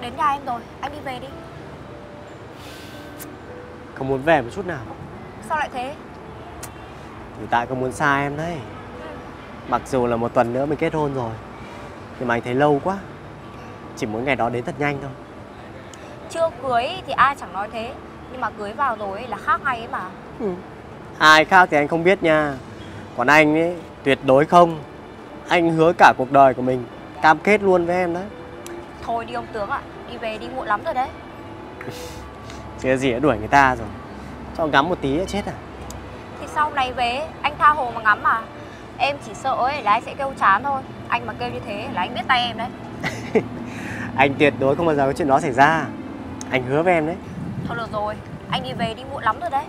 đến nhà em rồi, anh đi về đi. Không muốn về một chút nào. Sao lại thế? Thì tại không muốn xa em đấy. Mặc dù là 1 tuần nữa mình kết hôn rồi, nhưng mà anh thấy lâu quá. Chỉ muốn ngày đó đến thật nhanh thôi. Chưa cưới thì ai chẳng nói thế, nhưng mà cưới vào rồi là khác ngay ấy mà. Ai khác thì anh không biết nha. Còn anh ấy tuyệt đối không. Anh hứa cả cuộc đời của mình, cam kết luôn với em đấy. Thôi đi ông tướng ạ, đi về đi, muộn lắm rồi đấy. Chứ gì đã đuổi người ta rồi. Cho ngắm một tí đã chết à. Thì sau này về anh tha hồ mà ngắm mà. Em chỉ sợ ấy là anh sẽ kêu chán thôi. Anh mà kêu như thế là anh biết tay em đấy. Anh tuyệt đối không bao giờ có chuyện đó xảy ra. Anh hứa với em đấy. Thôi được rồi, anh đi về đi, muộn lắm rồi đấy.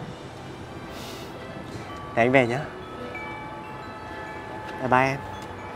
Thế anh về nhá. Bye bye em.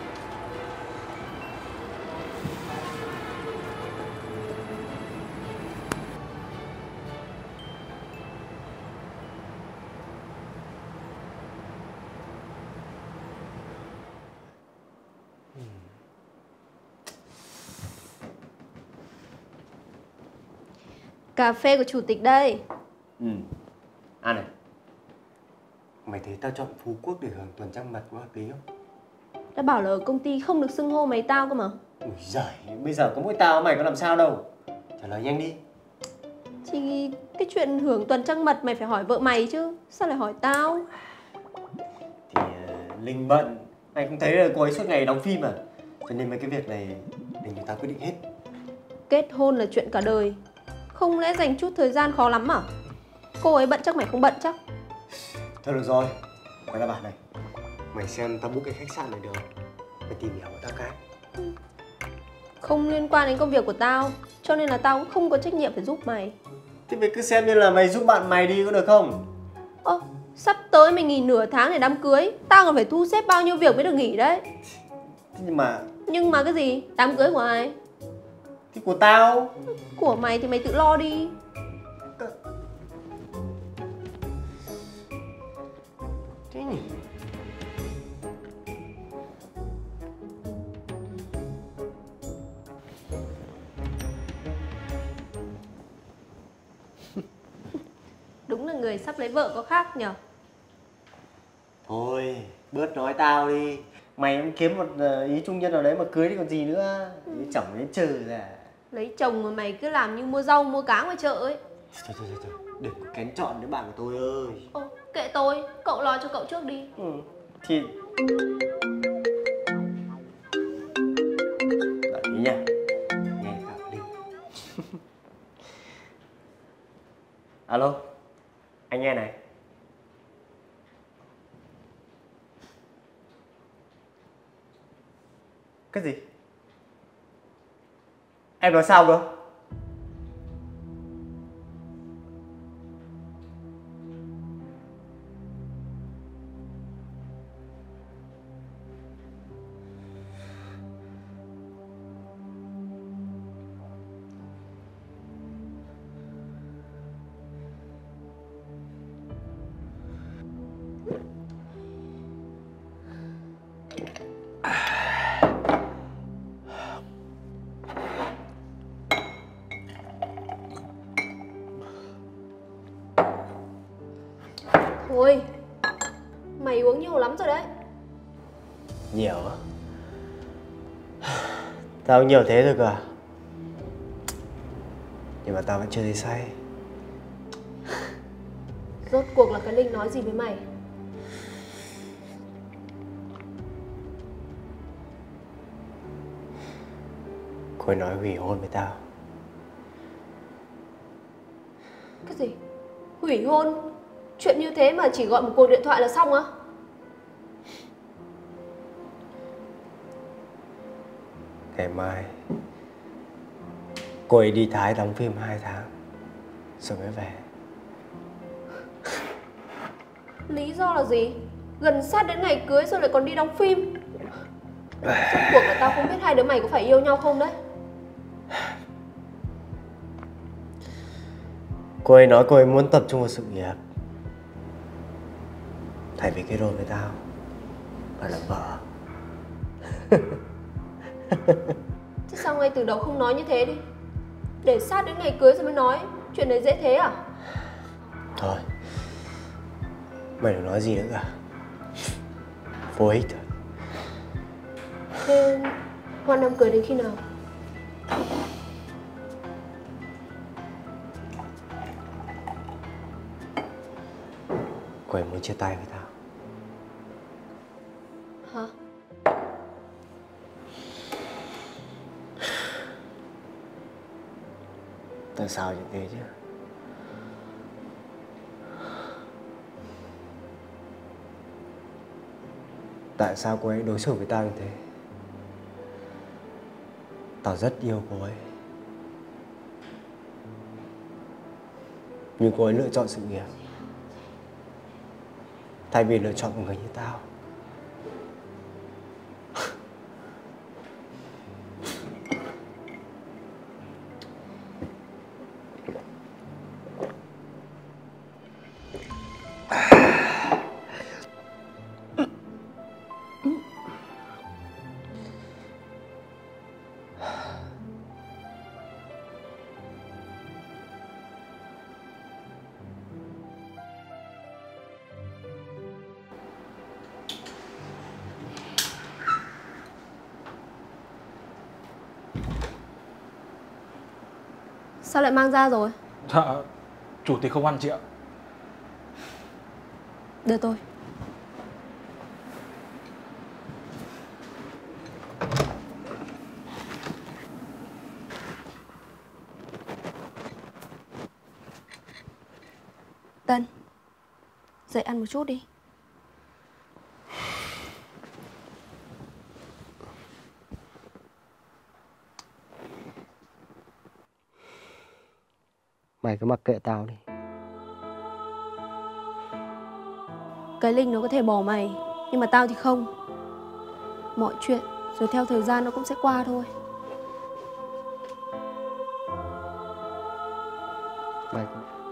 Cà phê của chủ tịch đây. Ăn này. Mày thấy tao chọn Phú Quốc để hưởng tuần trăng mật có hợp lý không? Đã bảo là ở công ty không được xưng hô mày tao cơ mà. Ui giời, bây giờ có mỗi tao mày có làm sao đâu. Trả lời nhanh đi. Thì cái chuyện hưởng tuần trăng mật mày phải hỏi vợ mày chứ. Sao lại hỏi tao? Thì Linh bận. Mày không thấy là cô ấy suốt ngày đóng phim à? Cho nên mấy cái việc này mình tao quyết định hết. Kết hôn là chuyện cả đời. Không lẽ dành chút thời gian khó lắm à? Cô ấy bận chắc mày không bận chắc. Thôi được rồi. Quay ra bạn này. Mày xem tao book cái khách sạn này được không? Mày tìm hiểu của tao cái. Không liên quan đến công việc của tao. Cho nên là tao cũng không có trách nhiệm phải giúp mày. Thì mày cứ xem như là mày giúp bạn mày đi có được không? Sắp tới mày nghỉ nửa tháng để đám cưới. Tao còn phải thu xếp bao nhiêu việc mới được nghỉ đấy. Nhưng mà cái gì? Đám cưới của ai? thì của tao. Của mày thì mày tự lo đi. Thế nhỉ? Đúng là người sắp lấy vợ có khác nhở. Thôi, bớt nói tao đi. Mày cũng kiếm một ý trung nhân nào đấy mà cưới đi còn gì nữa. Lấy chồng đến trừ ra. Lấy chồng mà mày cứ làm như mua rau mua cá ngoài chợ ấy. Thôi, đừng có kén chọn đứa bạn của tôi ơi. Kệ tôi, cậu lo cho cậu trước đi. Thì đợi ý nha. Nghe Khảo Linh. Alo, anh nghe này. Cái gì? Em nói sao cơ? Thôi, mày uống nhiều lắm rồi đấy. Nhiều á? Tao nhiều thế rồi cơ. Nhưng mà tao vẫn chưa thấy say. Rốt cuộc là cái Linh nói gì với mày? Cô ấy nói hủy hôn với tao. Cái gì? Hủy hôn? Chuyện như thế mà chỉ gọi một cuộc điện thoại là xong á? Ngày mai cô ấy đi Thái đóng phim 2 tháng rồi mới về. Lý do là gì? Gần sát đến ngày cưới rồi lại còn đi đóng phim. Rốt cuộc là tao không biết hai đứa mày có phải yêu nhau không đấy. Cô ấy nói cô ấy muốn tập trung vào sự nghiệp thay vì kết hôn với tao và là vợ. Chứ sao ngay từ đầu không nói như thế đi? Để sát đến ngày cưới rồi mới nói. Chuyện đấy dễ thế à? Thôi, mày đừng nói gì nữa cả. Vô ích thôi. Thế Hoan đám cưới đến khi nào? Cô ấy muốn chia tay với tao. Hả? Tại sao như thế chứ? Tại sao cô ấy đối xử với tao như thế? Tao rất yêu cô ấy, nhưng cô ấy lựa chọn sự nghiệp thay vì lựa chọn một người như tao. Sao lại mang ra rồi? Dạ, chủ tịch không ăn chị ạ. Đưa tôi. Tân, dậy ăn một chút đi. Mày cứ mặc kệ tao đi. Cái Linh nó có thể bỏ mày, nhưng mà tao thì không. Mọi chuyện rồi theo thời gian nó cũng sẽ qua thôi. Mày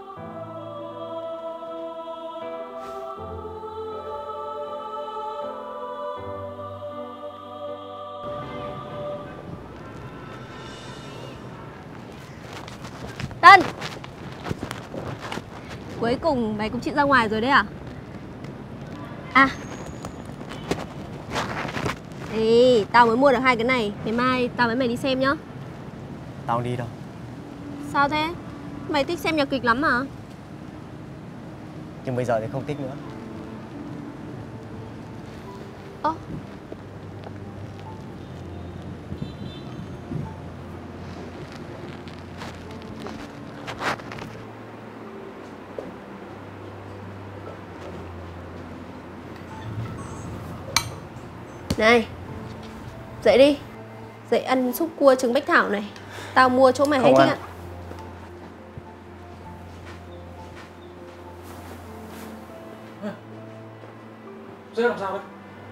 Tân! Cuối cùng mày cũng chịu ra ngoài rồi đấy à? À, ê, tao mới mua được 2 cái này. Ngày mai tao với mày đi xem nhá. tao không đi đâu. Sao thế? Mày thích xem nhạc kịch lắm mà. Nhưng bây giờ thì không thích nữa. Ơ, này, dậy đi. Dậy ăn súp cua trứng bách thảo này. Tao mua chỗ mày hay Không thích ăn. ạ. Dễ làm sao đấy?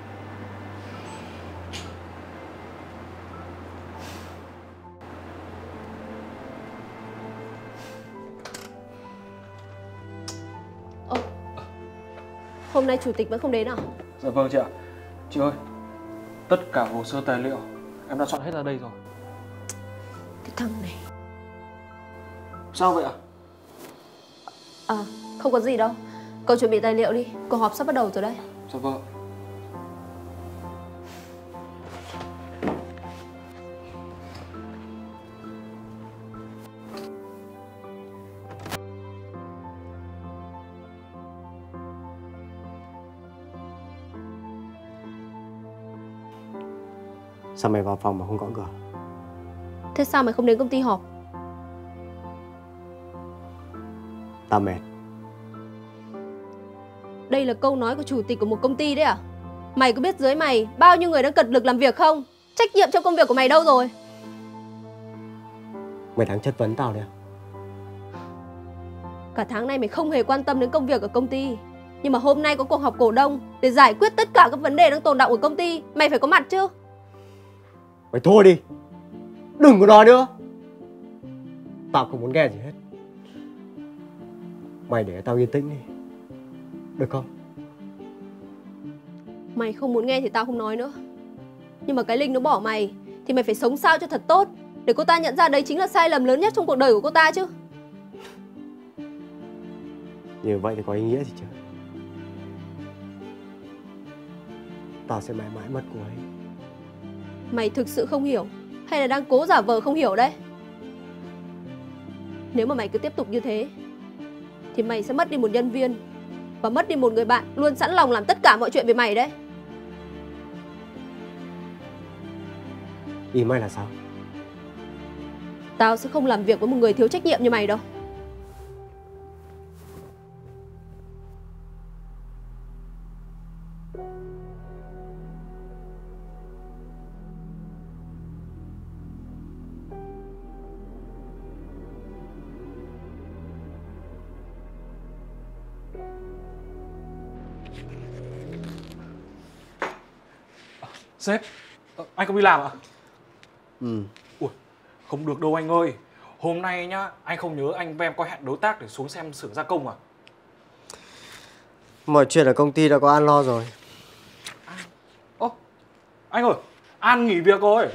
Hôm nay chủ tịch vẫn không đến à? Dạ vâng chị ạ. Chị ơi, tất cả hồ sơ tài liệu em đã soạn hết ra đây rồi. Cái thằng này. Sao vậy ạ? À, không có gì đâu. Cậu chuẩn bị tài liệu đi. Cuộc họp sắp bắt đầu rồi đấy. Dạ vâng. Sao mày vào phòng mà không gõ cửa? Thế sao mày không đến công ty họp? Tao mệt. Đây là câu nói của chủ tịch của một công ty đấy à? Mày có biết dưới mày bao nhiêu người đang cật lực làm việc không? Trách nhiệm trong công việc của mày đâu rồi? Mày đang chất vấn tao đấy à? Cả tháng nay mày không hề quan tâm đến công việc ở công ty. Nhưng mà hôm nay có cuộc họp cổ đông để giải quyết tất cả các vấn đề đang tồn đọng ở công ty. Mày phải có mặt chứ? Mày thôi đi. Đừng có nói nữa. Tao không muốn nghe gì hết. Mày để tao yên tĩnh đi, được không? Mày không muốn nghe thì tao không nói nữa. Nhưng mà cái Linh nó bỏ mày thì mày phải sống sao cho thật tốt. để cô ta nhận ra đấy chính là sai lầm lớn nhất trong cuộc đời của cô ta chứ. Như vậy thì có ý nghĩa gì chứ? Tao sẽ mãi mãi mất cô ấy. Mày thực sự không hiểu hay là đang cố giả vờ không hiểu đấy? Nếu mà mày cứ tiếp tục như thế thì mày sẽ mất đi một nhân viên và mất đi một người bạn luôn sẵn lòng làm tất cả mọi chuyện về mày đấy. Ý mày là sao? Tao sẽ không làm việc với một người thiếu trách nhiệm như mày đâu. Sếp, anh không đi làm ạ? Ừ. Ui, không được đâu anh ơi. Hôm nay nhá, anh không nhớ anh với em có hẹn đối tác để xuống xem xưởng gia công à? Mọi chuyện ở công ty đã có An lo rồi. Ơ, anh ơi, An nghỉ việc rồi.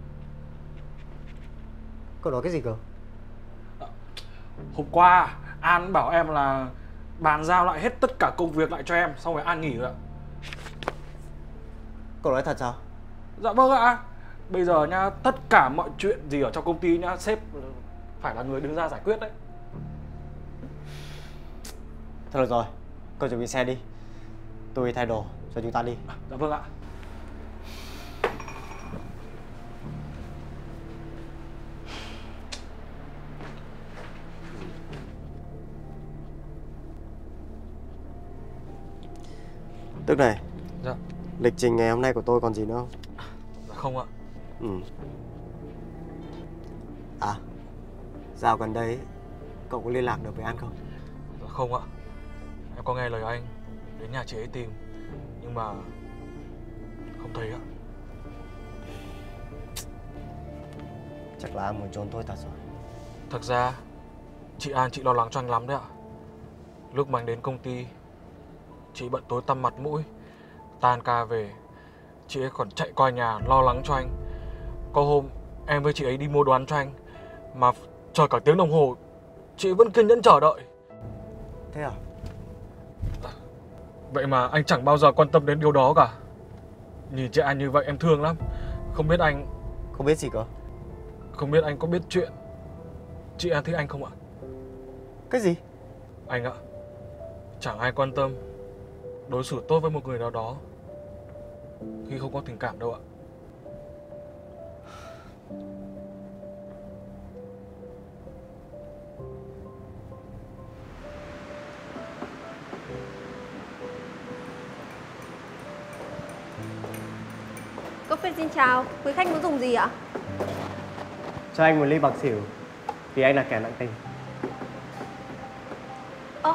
Cậu nói cái gì cơ? Hôm qua, An bảo em là bàn giao lại hết tất cả công việc lại cho em, xong rồi An nghỉ rồi ạ. Cậu nói thật sao? Dạ vâng ạ. Bây giờ nhá, tất cả mọi chuyện gì ở trong công ty nhá, sếp phải là người đứng ra giải quyết đấy. Thôi được rồi, cậu chuẩn bị xe đi. Tôi đi thay đồ, rồi chúng ta đi. Dạ vâng ạ. Tức này. Dạ. Lịch trình ngày hôm nay của tôi còn gì nữa không? Dạ không ạ. Ừ. À, dạo gần đây cậu có liên lạc được với An không? Dạ không ạ. Em có nghe lời anh đến nhà chị ấy tìm, nhưng mà không thấy ạ. Chắc là An muốn trốn tôi thật rồi. Thật ra chị An chị lo lắng cho anh lắm đấy ạ. Lúc mà anh đến công ty, chị bận tối tăm mặt mũi, tan ca về chị ấy còn chạy qua nhà lo lắng cho anh. Có hôm em với chị ấy đi mua đồ ăn cho anh, mà chờ cả tiếng đồng hồ chị ấy vẫn kiên nhẫn chờ đợi. Thế à? Vậy mà anh chẳng bao giờ quan tâm đến điều đó cả. Nhìn chị An như vậy em thương lắm. Không biết anh... Không biết gì cơ? Không biết anh có biết chuyện chị An thích anh không ạ? Cái gì? Anh ạ, chẳng ai quan tâm đối xử tốt với một người nào đó khi không có tình cảm đâu ạ. Coffee xin chào, quý khách muốn dùng gì ạ? Cho anh một ly bạc xỉu, vì anh là kẻ nặng tình. Ơ,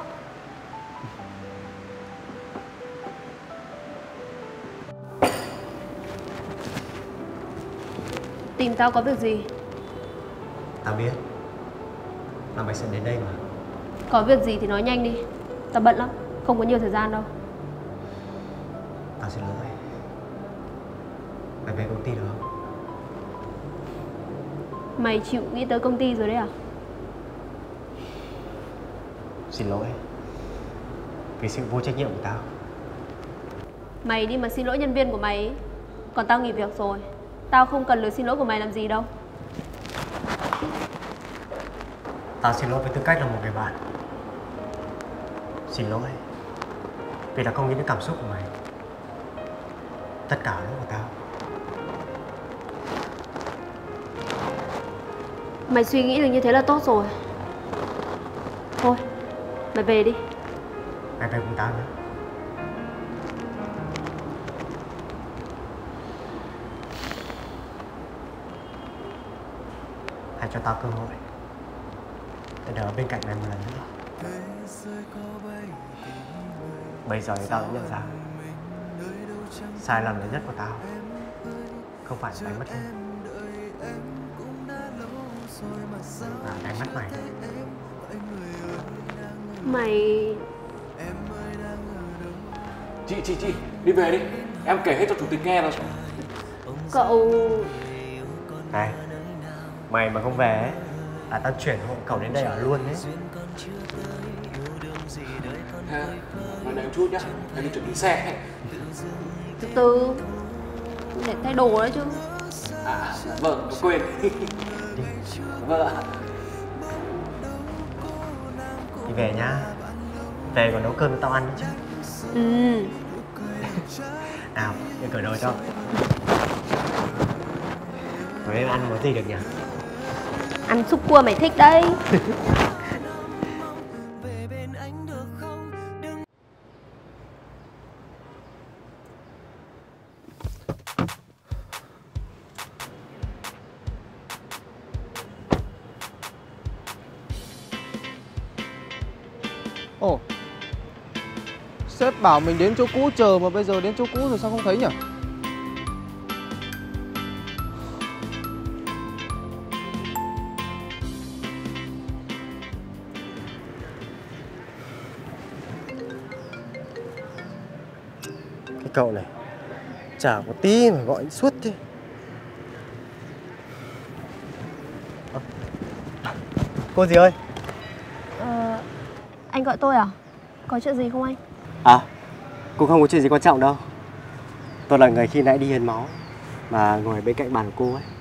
tìm tao có việc gì? Tao biết là mày sẽ đến đây mà. Có việc gì thì nói nhanh đi. Tao bận lắm, không có nhiều thời gian đâu. Tao xin lỗi. Mày về công ty được không? Mày chịu nghĩ tới công ty rồi đấy à? Xin lỗi vì sự vô trách nhiệm của tao. Mày đi mà xin lỗi nhân viên của mày ấy. Còn tao nghỉ việc rồi. Tao không cần lời xin lỗi của mày làm gì đâu. Tao xin lỗi với tư cách là một người bạn. Xin lỗi vì đã không nghĩ đến cảm xúc của mày. Tất cả là lỗi của tao. Mày suy nghĩ được như thế là tốt rồi. Thôi, mày về đi. Mày về cùng tao nhé. Hãy cho tao cơ hội để ở bên cạnh mày một lần nữa. Bây giờ thì tao đã nhận ra sai lầm lớn nhất của tao không phải là đánh mất em, mà đánh mất mày. Mày... Chị, đi về đi. Em kể hết cho chủ tịch nghe rồi. Cậu... Này, Mày mà không về ấy, là tao chuyển hộ khẩu đến đây ở luôn đấy. Mà đợi chút nhá, em đi chuẩn bị xe. Từ từ, để thay đồ đấy chứ. À, vâng, tôi quên. Vâng ạ. Đi về nhá. Về còn nấu cơm cho tao ăn nữa chứ. Ừ. Nào, để cởi đồ cho. Rồi em ăn món gì được nhỉ? Ăn súp cua mày thích đấy. Ồ, sếp bảo mình đến chỗ cũ chờ mà bây giờ đến chỗ cũ rồi sao không thấy nhỉ? Cái cậu này chả có tí mà gọi suốt thế. Cô gì ơi? Anh gọi tôi à? Có chuyện gì không anh? À, cô không có chuyện gì quan trọng đâu. Tôi là người khi nãy đi hiến máu mà ngồi bên cạnh bàn của cô ấy.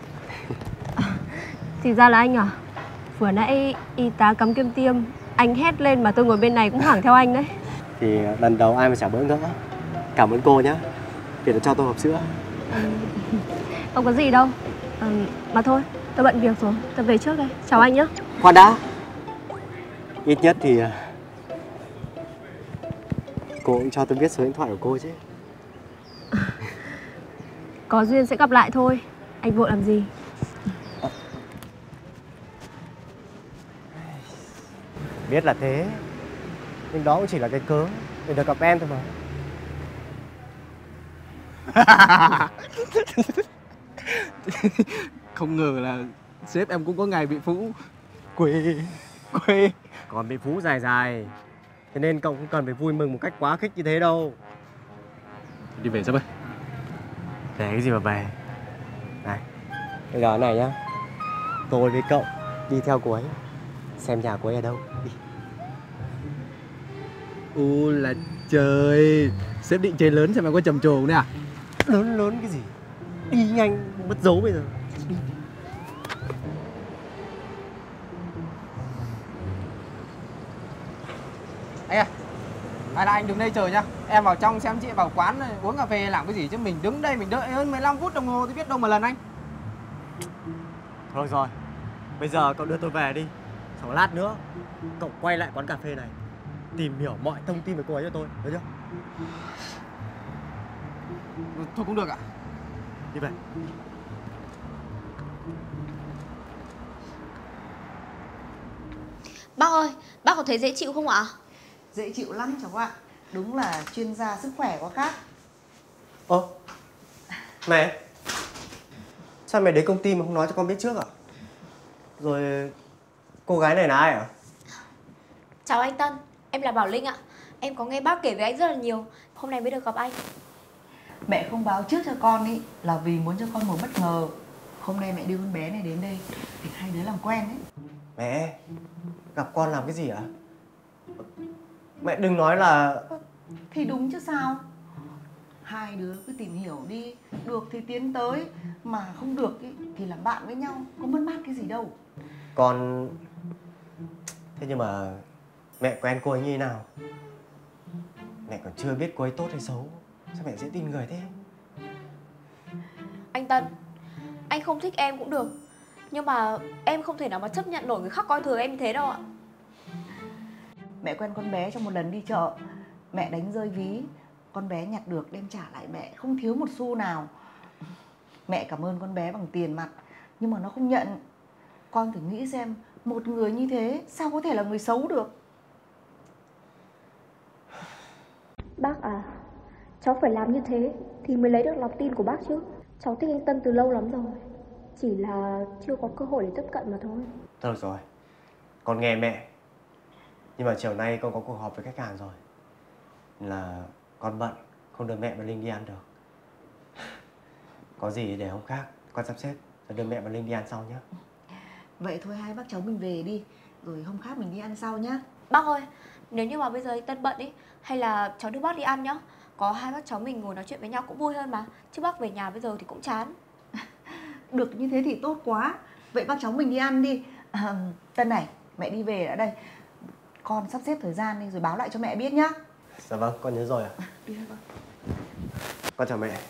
Thì ra là anh à? Vừa nãy y tá cắm kim tiêm, anh hét lên mà tôi ngồi bên này cũng hoảng theo anh đấy. Thì lần đầu ai mà chả bỡ ngỡ. Cảm ơn cô nhé vì đã cho tôi hộp sữa. Không có gì đâu. Mà thôi, tôi bận việc rồi, tôi về trước đây. Chào anh nhé. Khoan đã. Ít nhất thì cô cũng cho tôi biết số điện thoại của cô chứ. Có duyên sẽ gặp lại thôi. Anh vội làm gì? Biết là thế, nhưng đó cũng chỉ là cái cớ để được gặp em thôi mà. Không ngờ là sếp em cũng có ngày bị phũ. Quê. Còn bị phú dài dài, thế nên cậu cũng cần phải vui mừng một cách quá khích như thế đâu. Đi về sếp ơi. Để cái gì mà về. Này, bây giờ này nhá, tôi với cậu đi theo cô ấy, xem nhà cô ấy ở đâu. Đi. U là trời, sếp định chơi lớn xem em có trầm trồ không đấy à? Lớn cái gì, đi nhanh mất dấu bây giờ. Đi. Anh à, hay là anh đứng đây chờ nhá. Em vào trong xem chị vào quán uống cà phê làm cái gì chứ mình đứng đây mình đợi hơn 15 phút đồng hồ thì biết đâu mà lần anh. Thôi rồi, bây giờ cậu đưa tôi về đi. Sau lát nữa, cậu quay lại quán cà phê này, tìm hiểu mọi thông tin về cô ấy cho tôi, được chưa? Thôi cũng được ạ. Đi về. Bác ơi, bác có thấy dễ chịu không ạ? Dễ chịu lắm cháu ạ. Đúng là chuyên gia sức khỏe có khác. Ơ, mẹ, sao mẹ đến công ty mà không nói cho con biết trước à? Rồi cô gái này là ai à? Chào anh Tân, em là Bảo Linh ạ. Em có nghe bác kể về anh rất là nhiều. Hôm nay mới được gặp anh. Mẹ không báo trước cho con ý là vì muốn cho con một bất ngờ. Hôm nay mẹ đưa con bé này đến đây để hai đứa làm quen ấy. Mẹ, gặp con làm cái gì ạ? Mẹ đừng nói là... Thì đúng chứ sao. Hai đứa cứ tìm hiểu đi. Được thì tiến tới. Mà không được ý, thì làm bạn với nhau. Có mất mát cái gì đâu. Con... Thế nhưng mà mẹ quen cô ấy như thế nào? Mẹ còn chưa biết cô ấy tốt hay xấu. Sao mẹ dễ tin người thế? Anh Tân, anh không thích em cũng được. Nhưng mà em không thể nào mà chấp nhận nổi người khác coi thường em như thế đâu ạ. Mẹ quen con bé trong một lần đi chợ. Mẹ đánh rơi ví. Con bé nhặt được đem trả lại mẹ. Không thiếu một xu nào. Mẹ cảm ơn con bé bằng tiền mặt. Nhưng mà nó không nhận. Con thử nghĩ xem, một người như thế sao có thể là người xấu được. Bác à, cháu phải làm như thế thì mới lấy được lòng tin của bác chứ. Cháu thích anh Tân từ lâu lắm rồi. Chỉ là chưa có cơ hội để tiếp cận mà thôi. Thôi được rồi, con nghe mẹ. Nhưng mà chiều nay con có cuộc họp với khách hàng rồi. Là con bận, không đưa mẹ và Linh đi ăn được. Có gì để hôm khác con sắp xếp rồi đưa mẹ và Linh đi ăn sau nhé. Vậy thôi hai bác cháu mình về đi, rồi hôm khác mình đi ăn sau nhá. Bác ơi, nếu như mà bây giờ anh Tân bận ý, hay là cháu đưa bác đi ăn nhá. Có hai bác cháu mình ngồi nói chuyện với nhau cũng vui hơn mà. Chứ bác về nhà bây giờ thì cũng chán. Được như thế thì tốt quá. Vậy bác cháu mình đi ăn đi. Tân này, mẹ đi về đã đây. Con sắp xếp thời gian đi rồi báo lại cho mẹ biết nhá. Dạ vâng, con nhớ rồi ạ. Đi thôi con. Con chào mẹ.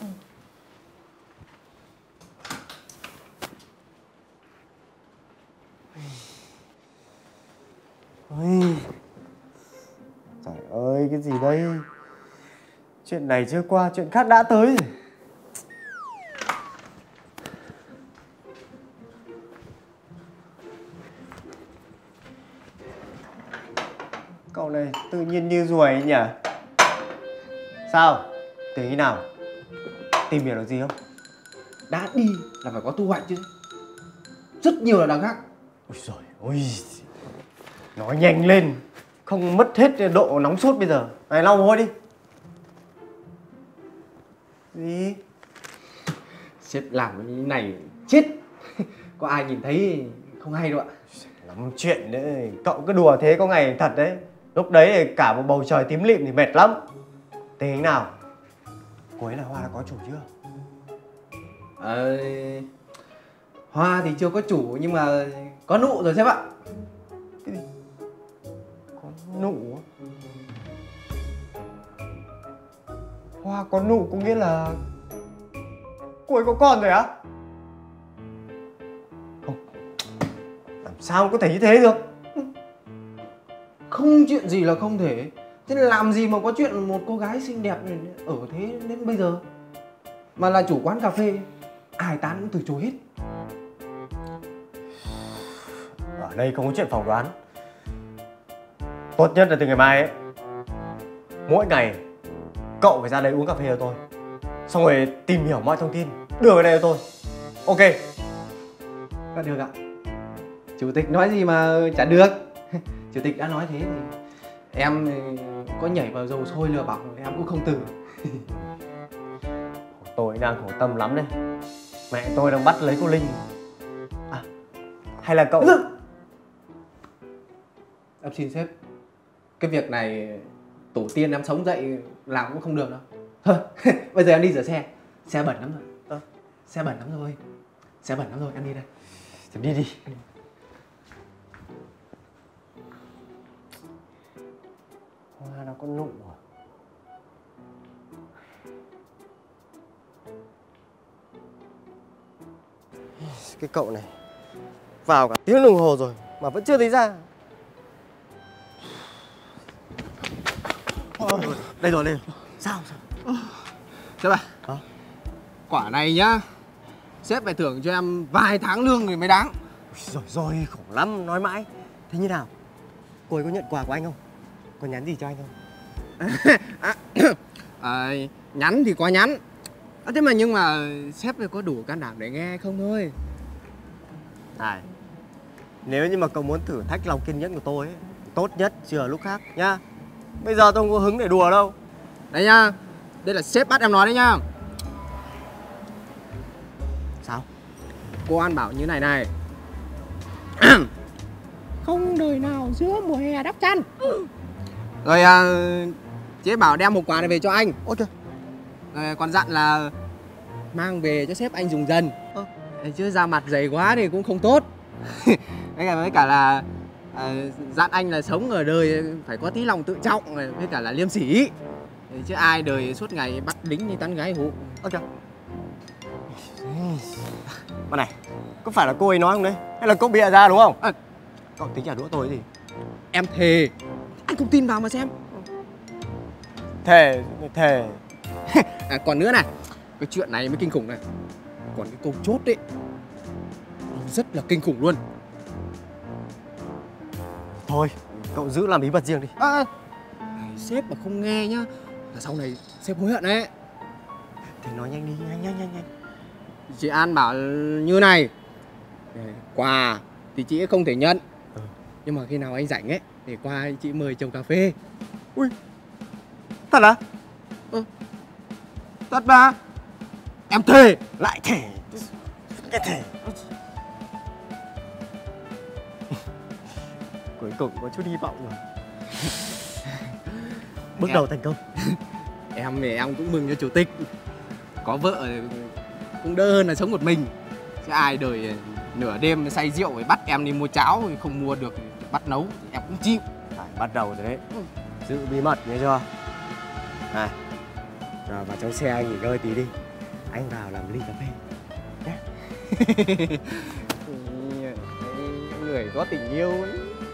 Ôi, trời ơi, cái gì đây? Chuyện này chưa qua, chuyện khác đã tới rồi. Cậu này tự nhiên như ruồi ấy nhỉ? Sao? Tính thế nào? Tìm hiểu được gì không? Đã đi là phải có thu hoạch chứ. Rất nhiều là đằng khác. Ôi giời ôi, nói nhanh lên, không mất hết độ nóng sốt bây giờ. Này, lau mồ hôi đi. Gì? Sếp làm cái này chết. Có ai nhìn thấy không hay đâu ạ. Lắm chuyện đấy, cậu cứ đùa thế có ngày thật đấy. Lúc đấy cả một bầu trời tím lịm thì mệt lắm. Thế nào? Cô ấy là Hoa đã có chủ chưa? Hoa thì chưa có chủ nhưng mà có nụ rồi sếp ạ. Cái gì? Có nụ á? Hoa có nụ có nghĩa là cô ấy có con rồi á? Không, làm sao có thể như thế được? Không chuyện gì là không thể. Thế làm gì mà có chuyện một cô gái xinh đẹp này ở thế đến bây giờ. Mà là chủ quán cà phê, ai tán cũng từ chối hết. Ở đây không có chuyện phỏng đoán. Tốt nhất là từ ngày mai ấy, mỗi ngày cậu phải ra đây uống cà phê cho tôi, xong rồi tìm hiểu mọi thông tin, đưa về đây cho tôi. Ok. Đã được ạ. Chủ tịch nói gì mà chả được. Chủ tịch đã nói thế thì em có nhảy vào dầu sôi lửa bỏng em cũng không từ. Tôi đang khổ tâm lắm đây. Mẹ tôi đang bắt lấy cô Linh. À, hay là cậu... Em xin sếp, cái việc này tổ tiên em sống dậy làm cũng không được đâu. Thôi, bây giờ em đi rửa xe. Xe bẩn lắm rồi. Xe bẩn lắm rồi. Xe bẩn lắm rồi, em đi đây. Thì đi đi. Hoa nó có nụ à? Cái cậu này vào cả tiếng đồng hồ rồi mà vẫn chưa thấy ra. Đây rồi, đây rồi. Sao? Sếp à, quả này nhá, sếp phải thưởng cho em vài tháng lương rồi mới đáng. Rồi, khổ lắm, nói mãi. Thế như nào? Cô ấy có nhận quà của anh không? Có nhắn gì cho anh không? Nhắn thì có nhắn. Thế mà nhưng mà sếp phải có đủ can đảm để nghe không thôi. Này, nếu như mà cậu muốn thử thách lòng kiên nhẫn của tôi ấy, tốt nhất chưa lúc khác nhá. Bây giờ tôi không có hứng để đùa đâu. Đây nhá, đây là sếp bắt em nói đấy nhá. Sao? Cô An bảo như này này. Không đời nào giữa mùa hè đắp chăn. Rồi chế bảo đem một quà này về cho anh. Ok. Còn dặn là mang về cho sếp anh dùng dần. Chứ da mặt dày quá thì cũng không tốt. Với cả là dặn anh là sống ở đời phải có tí lòng tự trọng, với cả là liêm sỉ. Chứ ai đời suốt ngày bắt lính đi tán gái hụ. Ok. Mà này, có phải là cô ấy nói không đấy? Hay là cậu bịa ra đúng không? Cậu tính trả đũa tôi gì? Em thề. Anh không tin vào mà xem. Thề. Còn nữa này, cái chuyện này mới kinh khủng này. Còn cái câu chốt ấy, nó rất là kinh khủng luôn. Thôi, cậu giữ làm bí mật riêng đi. Sếp mà không nghe nhá là sau này sếp hối hận đấy. Thì nói nhanh đi, nhanh. Chị An bảo như này, quà thì chị ấy không thể nhận, nhưng mà khi nào anh rảnh ấy thì qua chị mời chồng cà phê. Ui, thật à? Thật mà. Em thề. Lại thề. Cái thề. Cuối cùng có chút hy vọng rồi. Bước đầu thành công. Em thì em cũng mừng cho chủ tịch. Có vợ cũng đỡ hơn là sống một mình. Chứ ai đời nửa đêm say rượu rồi bắt em đi mua cháo, không mua được bắt nấu, em cũng chịu. Phải bắt đầu rồi đấy. Giữ bí mật nghe chưa? Này, vào trong xe nghỉ ngơi tí đi. Anh vào làm ly cà phê nhé. Người có tình yêu ấy.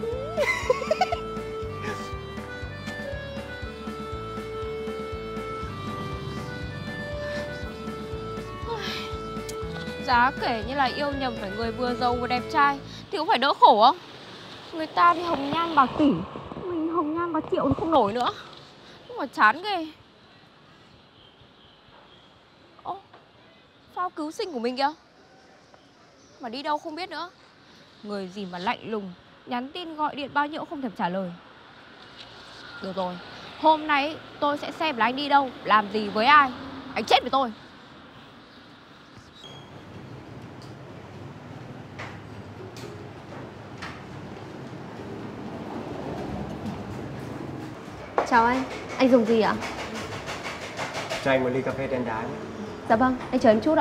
Giá kể như là yêu nhầm phải người vừa giàu vừa đẹp trai thì cũng phải đỡ khổ không? Người ta thì hồng nhan bạc tỷ, mình hồng nhan bạc triệu thì không nổi nữa. Nhưng mà chán ghê. Ô, phao cứu sinh của mình kìa. Mà đi đâu không biết nữa. Người gì mà lạnh lùng, nhắn tin gọi điện bao nhiêu cũng không thèm trả lời. Được rồi, hôm nay tôi sẽ xem là anh đi đâu, làm gì với ai. Anh chết với tôi. Chào anh dùng gì ạ? Cho anh một ly cà phê đen đá nhé. Dạ vâng, anh chờ em chút ạ.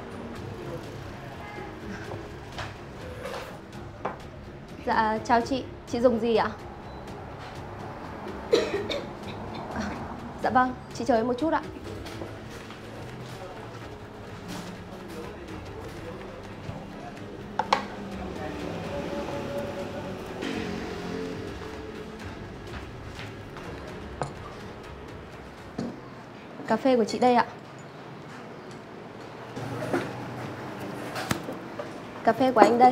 Dạ, chào chị dùng gì ạ? Dạ vâng, chị chờ em một chút ạ. Cà phê của chị đây ạ. Cà phê của anh đây.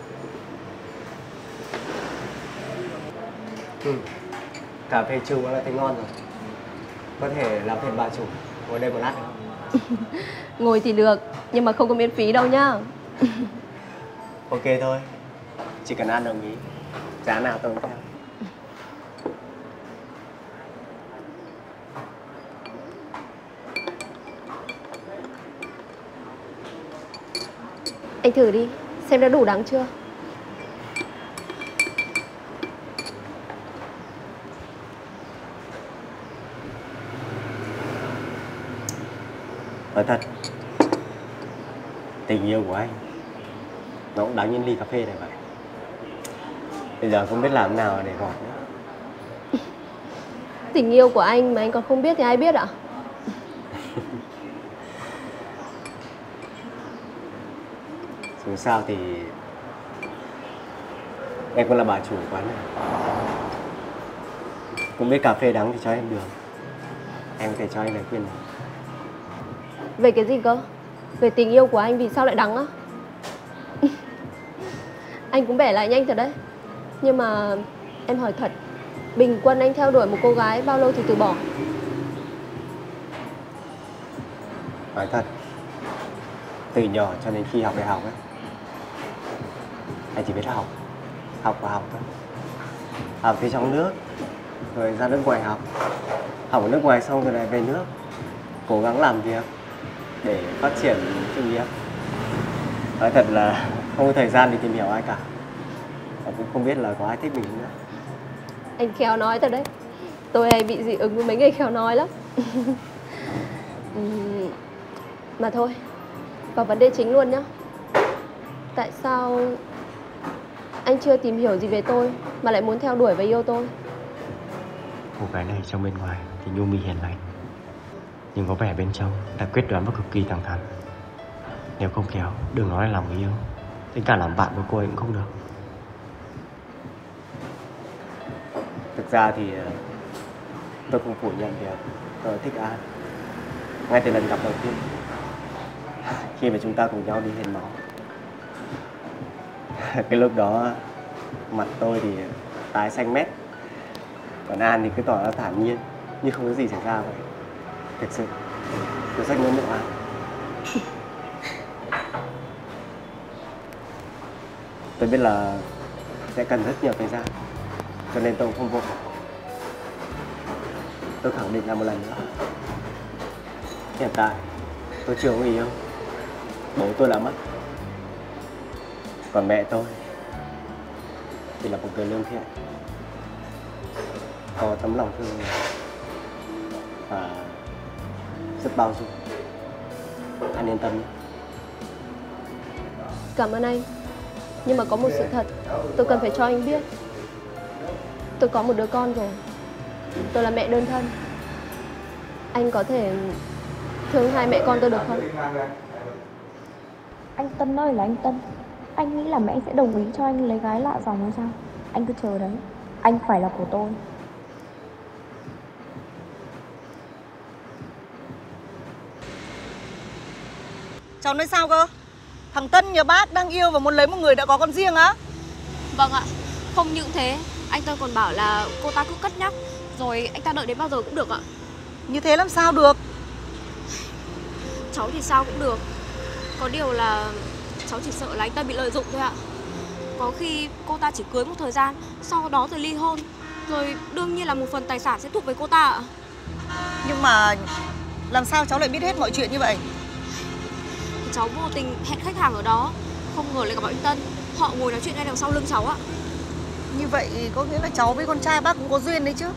Cà phê trừ đã thấy ngon rồi. Có thể làm phiền bà chủ ngồi đây một lát được không? Ngồi thì được, nhưng mà không có miễn phí đâu nhá. Ok thôi, chỉ cần ăn đồng ý. Giá nào tôi cũng theo. Anh thử đi, xem đã đủ đắng chưa. Nói thật, tình yêu của anh nó cũng đáng như ly cà phê này vậy. Bây giờ không biết làm thế nào để gọi nữa. Tình yêu của anh mà anh còn không biết thì ai biết ạ? Dù sao thì em cũng là bà chủ quán này. Cũng biết cà phê đắng thì cho em đường. Em có thể cho anh lời khuyên này. Về cái gì cơ? Về tình yêu của anh vì sao lại đắng á? Anh cũng bẻ lại nhanh thật đấy. Nhưng mà em hỏi thật, bình quân anh theo đuổi một cô gái bao lâu thì từ bỏ? Nói thật, từ nhỏ cho đến khi học đại học ấy, anh chỉ biết học và học thôi. Học thì trong nước, rồi ra nước ngoài học. Học ở nước ngoài xong rồi lại về nước, cố gắng làm việc để phát triển sự nghiệp. Nói thật là không có thời gian để tìm hiểu ai cả. Và cũng không biết là có ai thích mình nữa. Anh khéo nói thật đấy. Tôi hay bị dị ứng với mấy người khéo nói lắm. Mà thôi, vào vấn đề chính luôn nhá. Tại sao anh chưa tìm hiểu gì về tôi mà lại muốn theo đuổi và yêu tôi? Cô gái này trong bên ngoài thì nhu mì hiền lành, nhưng có vẻ bên trong đã quyết đoán và cực kỳ thẳng thắn. Nếu không khéo, đừng nói là làm người yêu, đến cả làm bạn với cô ấy cũng không được. Thực ra thì tôi không phủ nhận việc tôi thích An. Ngay từ lần gặp đầu tiên, khi mà chúng ta cùng nhau đi hiến máu. Cái lúc đó mặt tôi thì tái xanh mét, còn An thì cứ tỏ ra thản nhiên như không có gì xảy ra vậy. Thực sự tôi rất ngưỡng mộ An. Tôi biết là sẽ cần rất nhiều thời gian, cho nên tôi không vội. Tôi khẳng định là một lần nữa, hiện tại tôi chưa có người yêu. Bố tôi đã mất, còn mẹ tôi Chị là một người lương thiện, có tấm lòng thương người và rất bao dung. Anh yên tâm nhé. Cảm ơn anh. Nhưng mà có một sự thật tôi cần phải cho anh biết. Tôi có một đứa con rồi. Tôi là mẹ đơn thân. Anh có thể thương hai mẹ con tôi được không? Anh Tân ơi là anh Tân, anh nghĩ là mẹ sẽ đồng ý cho anh lấy gái lạ dòng hay sao? Anh cứ chờ đấy. Anh phải là của tôi. Cháu nói sao cơ? Thằng Tân nhà bác đang yêu và muốn lấy một người đã có con riêng á? Vâng ạ. Không những thế, anh Tân còn bảo là cô ta cứ cất nhắc, rồi anh ta đợi đến bao giờ cũng được ạ. Như thế làm sao được? Cháu thì sao cũng được. Có điều là cháu chỉ sợ là anh ta bị lợi dụng thôi ạ. Có khi cô ta chỉ cưới một thời gian, sau đó rồi ly hôn. Rồi đương nhiên là một phần tài sản sẽ thuộc về cô ta ạ. Nhưng mà làm sao cháu lại biết hết mọi chuyện như vậy? Thì cháu vô tình hẹn khách hàng ở đó, không ngờ lại gặp anh Tân. Họ ngồi nói chuyện ngay đằng sau lưng cháu ạ. Như vậy có nghĩa là cháu với con trai bác cũng có duyên đấy chứ.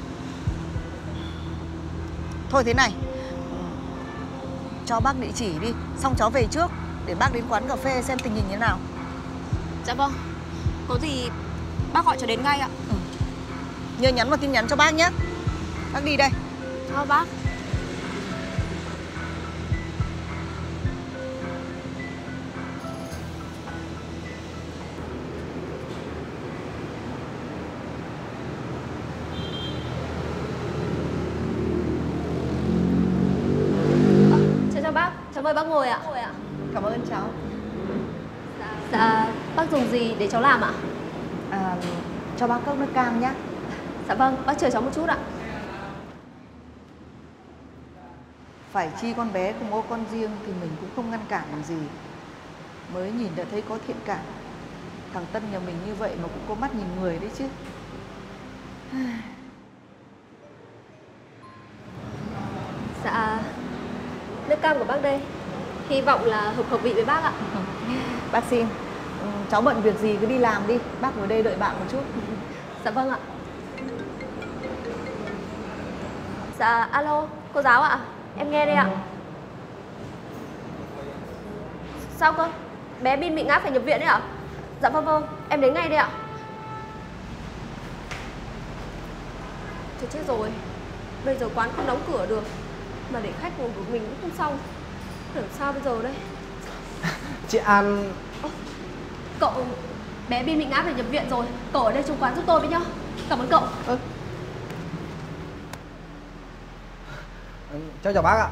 Thôi thế này, cho bác địa chỉ đi, xong cháu về trước để bác đến quán cà phê xem tình hình như thế nào. Dạ vâng. Có gì bác gọi cho đến ngay ạ. Nhớ nhắn vào tin nhắn cho bác nhé. Bác đi đây. Chào bác. Chào bác, cháu mời bác ngồi ạ. Cảm ơn cháu. Dạ, bác dùng gì để cháu làm ạ? Cho bác cốc nước cam nhé. Dạ vâng, bác chờ cháu một chút ạ. Phải chi con bé cùng có con riêng thì mình cũng không ngăn cản làm gì. Mới nhìn đã thấy có thiện cảm. Thằng Tân nhà mình như vậy mà cũng có mắt nhìn người đấy chứ. Dạ, nước cam của bác đây. Hy vọng là hợp khẩu vị với bác ạ. Bác xin. Cháu bận việc gì cứ đi làm đi. Bác ngồi đây đợi bạn một chút. Dạ vâng ạ. Dạ, alo, cô giáo ạ. Em nghe đây ạ. Sao cơ? Bé Bin bị ngã phải nhập viện đấy ạ? Dạ vâng vâng, em đến ngay đây ạ. Thôi chết rồi. Bây giờ quán không đóng cửa được, mà để khách ngồi một mình cũng không xong. Làm sao bây giờ đây? Chị An... Cậu, bé Bin bị ngã phải nhập viện rồi. Cậu ở đây trong quán giúp tôi với nhá. Cảm ơn cậu. Cháu chào bác ạ.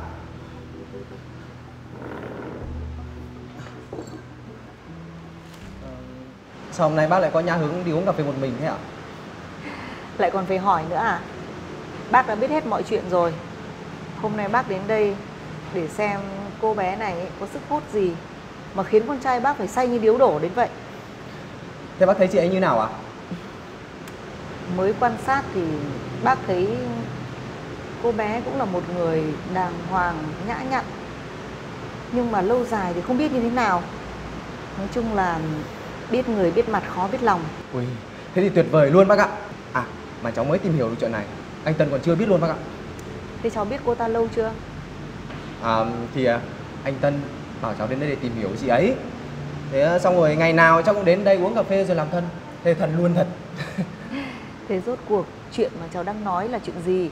Sao hôm nay bác lại có nhã hứng đi uống cà phê một mình thế ạ? Lại còn phải hỏi nữa à? Bác đã biết hết mọi chuyện rồi. Hôm nay bác đến đây để xem cô bé này có sức hút gì mà khiến con trai bác phải say như điếu đổ đến vậy. Thế bác thấy chị ấy như nào ạ? Mới quan sát thì bác thấy cô bé cũng là một người đàng hoàng, nhã nhặn. Nhưng mà lâu dài thì không biết như thế nào. Nói chung là biết người biết mặt khó biết lòng. Ui, thế thì tuyệt vời luôn bác ạ. À, mà cháu mới tìm hiểu được chuyện này. Anh Tân còn chưa biết luôn bác ạ. Thế cháu biết cô ta lâu chưa? Thì anh Tân bảo cháu đến đây để tìm hiểu chị ấy. Thế xong rồi ngày nào cháu cũng đến đây uống cà phê rồi làm thân. Thế thân luôn thật. Thế rốt cuộc chuyện mà cháu đang nói là chuyện gì?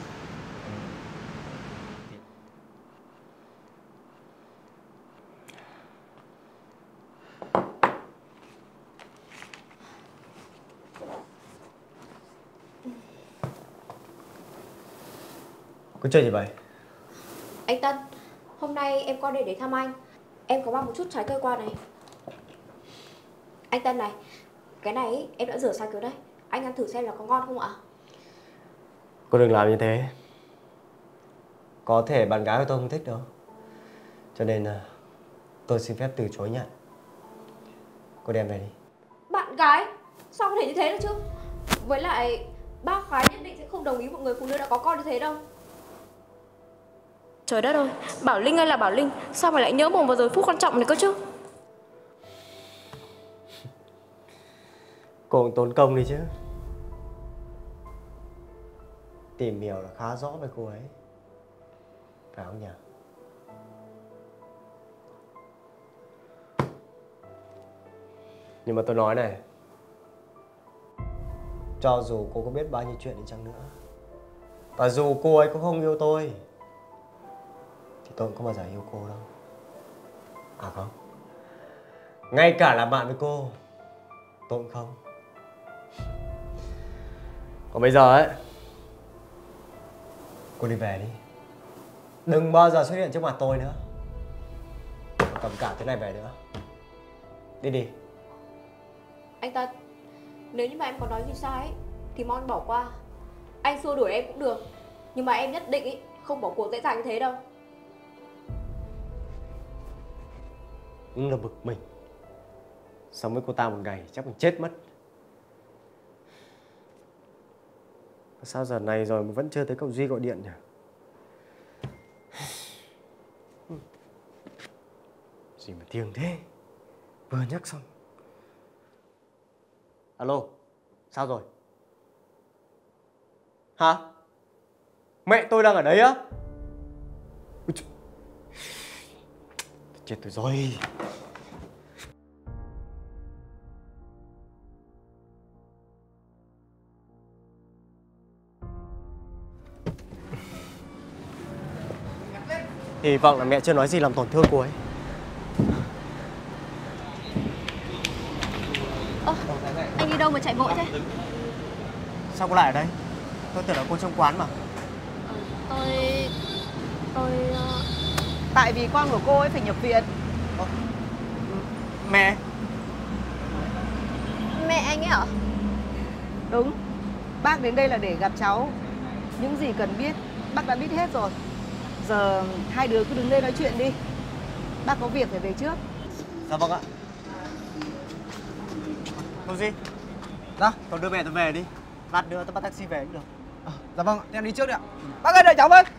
Có chuyện gì vậy? Anh Tân, hôm nay em qua đây để thăm anh. Em có mang một chút trái cây qua này. Anh Tân này, cái này ý, em đã rửa sạch rồi đấy. Anh ăn thử xem là có ngon không ạ? Cô đừng làm như thế. Có thể bạn gái của tôi không thích đâu. Cho nên tôi xin phép từ chối nhận. Cô đem về đi. Bạn gái? Sao có thể như thế được chứ? Với lại bác gái nhất định sẽ không đồng ý một người phụ nữ đã có con như thế đâu. Trời đất ơi, Bảo Linh ơi là Bảo Linh, sao mà lại nhớ mồm vào giờ phút quan trọng này cơ chứ? Cô cũng tốn công đi chứ. Tìm hiểu là khá rõ về cô ấy, phải không nhỉ? Nhưng mà tôi nói này, cho dù cô có biết bao nhiêu chuyện đi chăng nữa, và dù cô ấy có không yêu tôi, thì tôi cũng không bao giờ yêu cô đâu. À không, ngay cả là bạn với cô, tôi cũng không. Còn bây giờ ấy, cô đi về đi. Đừng bao giờ xuất hiện trước mặt tôi nữa. Cầm cả thứ này về nữa. Đi đi. Anh Tân, nếu như mà em có nói gì sai ấy, thì mong anh bỏ qua. Anh xua đuổi em cũng được, nhưng mà em nhất định ý, không bỏ cuộc dễ dàng như thế đâu. Đúng là bực mình. Sống với cô ta một ngày chắc mình chết mất. Sao giờ này rồi mà vẫn chưa thấy cậu Duy gọi điện nhỉ? Gì mà thiêng thế? Vừa nhắc xong. Alo, sao rồi? Hả? Mẹ tôi đang ở đấy á? Chết tôi rồi. Hy vọng là mẹ chưa nói gì làm tổn thương cô ấy. Anh đi đâu mà chạy vội thế? Sao cô lại ở đây? Tôi tưởng là cô trong quán mà. Tôi Tại vì con của cô ấy phải nhập viện. Mẹ. Mẹ anh ấy hả? Đúng, bác đến đây là để gặp cháu. Những gì cần biết, bác đã biết hết rồi. Giờ hai đứa cứ đứng đây nói chuyện đi. Bác có việc phải về trước. Dạ vâng ạ. Cô Duy. Dạ. Con đưa mẹ tôi về đi. Lát nữa tôi bắt taxi về cũng được. Dạ vâng, em đi trước đi ạ. Bác ơi, đợi cháu với.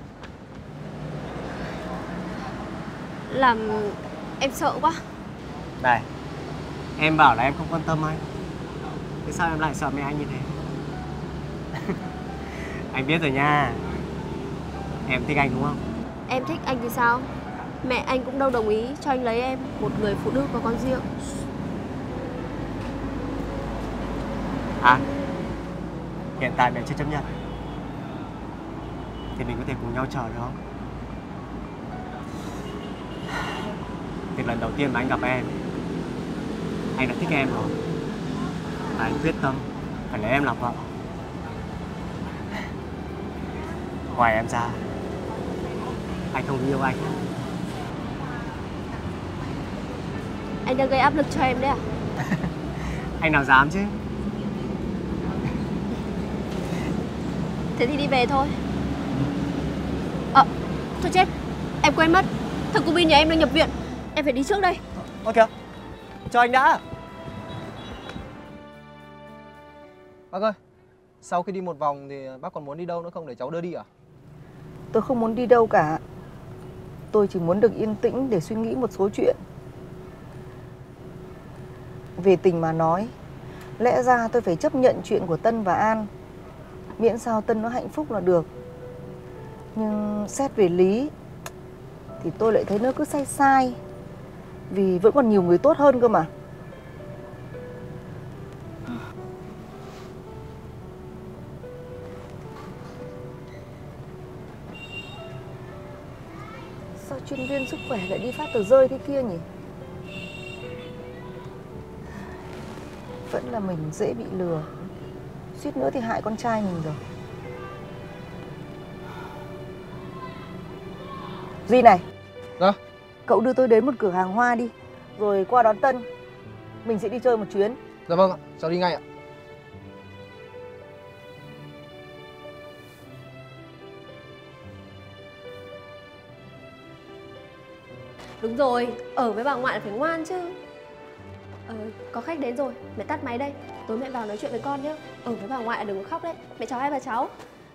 Làm em sợ quá. Này, em bảo là em không quan tâm anh. Thế sao em lại sợ mẹ anh như thế? Anh biết rồi nha. Em thích anh đúng không? Em thích anh thì sao? Mẹ anh cũng đâu đồng ý cho anh lấy em, một người phụ nữ có con riêng. À, hiện tại mẹ chưa chấp nhận, thì mình có thể cùng nhau chờ được không? Từ lần đầu tiên mà anh gặp em, anh đã thích em rồi. Và anh quyết tâm phải lấy em làm vợ. Ngoài em ra, anh không yêu anh. Anh đang gây áp lực cho em đấy à? Anh nào dám chứ. Thế thì đi về thôi. Thôi chết, em quên mất. Thằng cu Bin nhà em đang nhập viện. Em phải đi trước đây. Ok, cho anh đã. Bác ơi, sau khi đi một vòng thì bác còn muốn đi đâu nữa không để cháu đưa đi à? Tôi không muốn đi đâu cả. Tôi chỉ muốn được yên tĩnh để suy nghĩ một số chuyện. Về tình mà nói, lẽ ra tôi phải chấp nhận chuyện của Tân và An, miễn sao Tân nó hạnh phúc là được. Nhưng xét về lý thì tôi lại thấy nó cứ sai sai. Vì vẫn còn nhiều người tốt hơn cơ mà. Sao chuyên viên sức khỏe lại đi phát tờ rơi thế kia nhỉ? Vẫn là mình dễ bị lừa. Suýt nữa thì hại con trai mình rồi. Duy này. Dạ. Cậu đưa tôi đến một cửa hàng hoa đi, rồi qua đón Tân. Mình sẽ đi chơi một chuyến. Dạ vâng ạ, cháu đi ngay ạ. Đúng rồi, ở với bà ngoại là phải ngoan chứ. Có khách đến rồi, mẹ tắt máy đây. Tối mẹ vào nói chuyện với con nhé. Ở với bà ngoại đừng có khóc đấy. Mẹ chào hai bà cháu.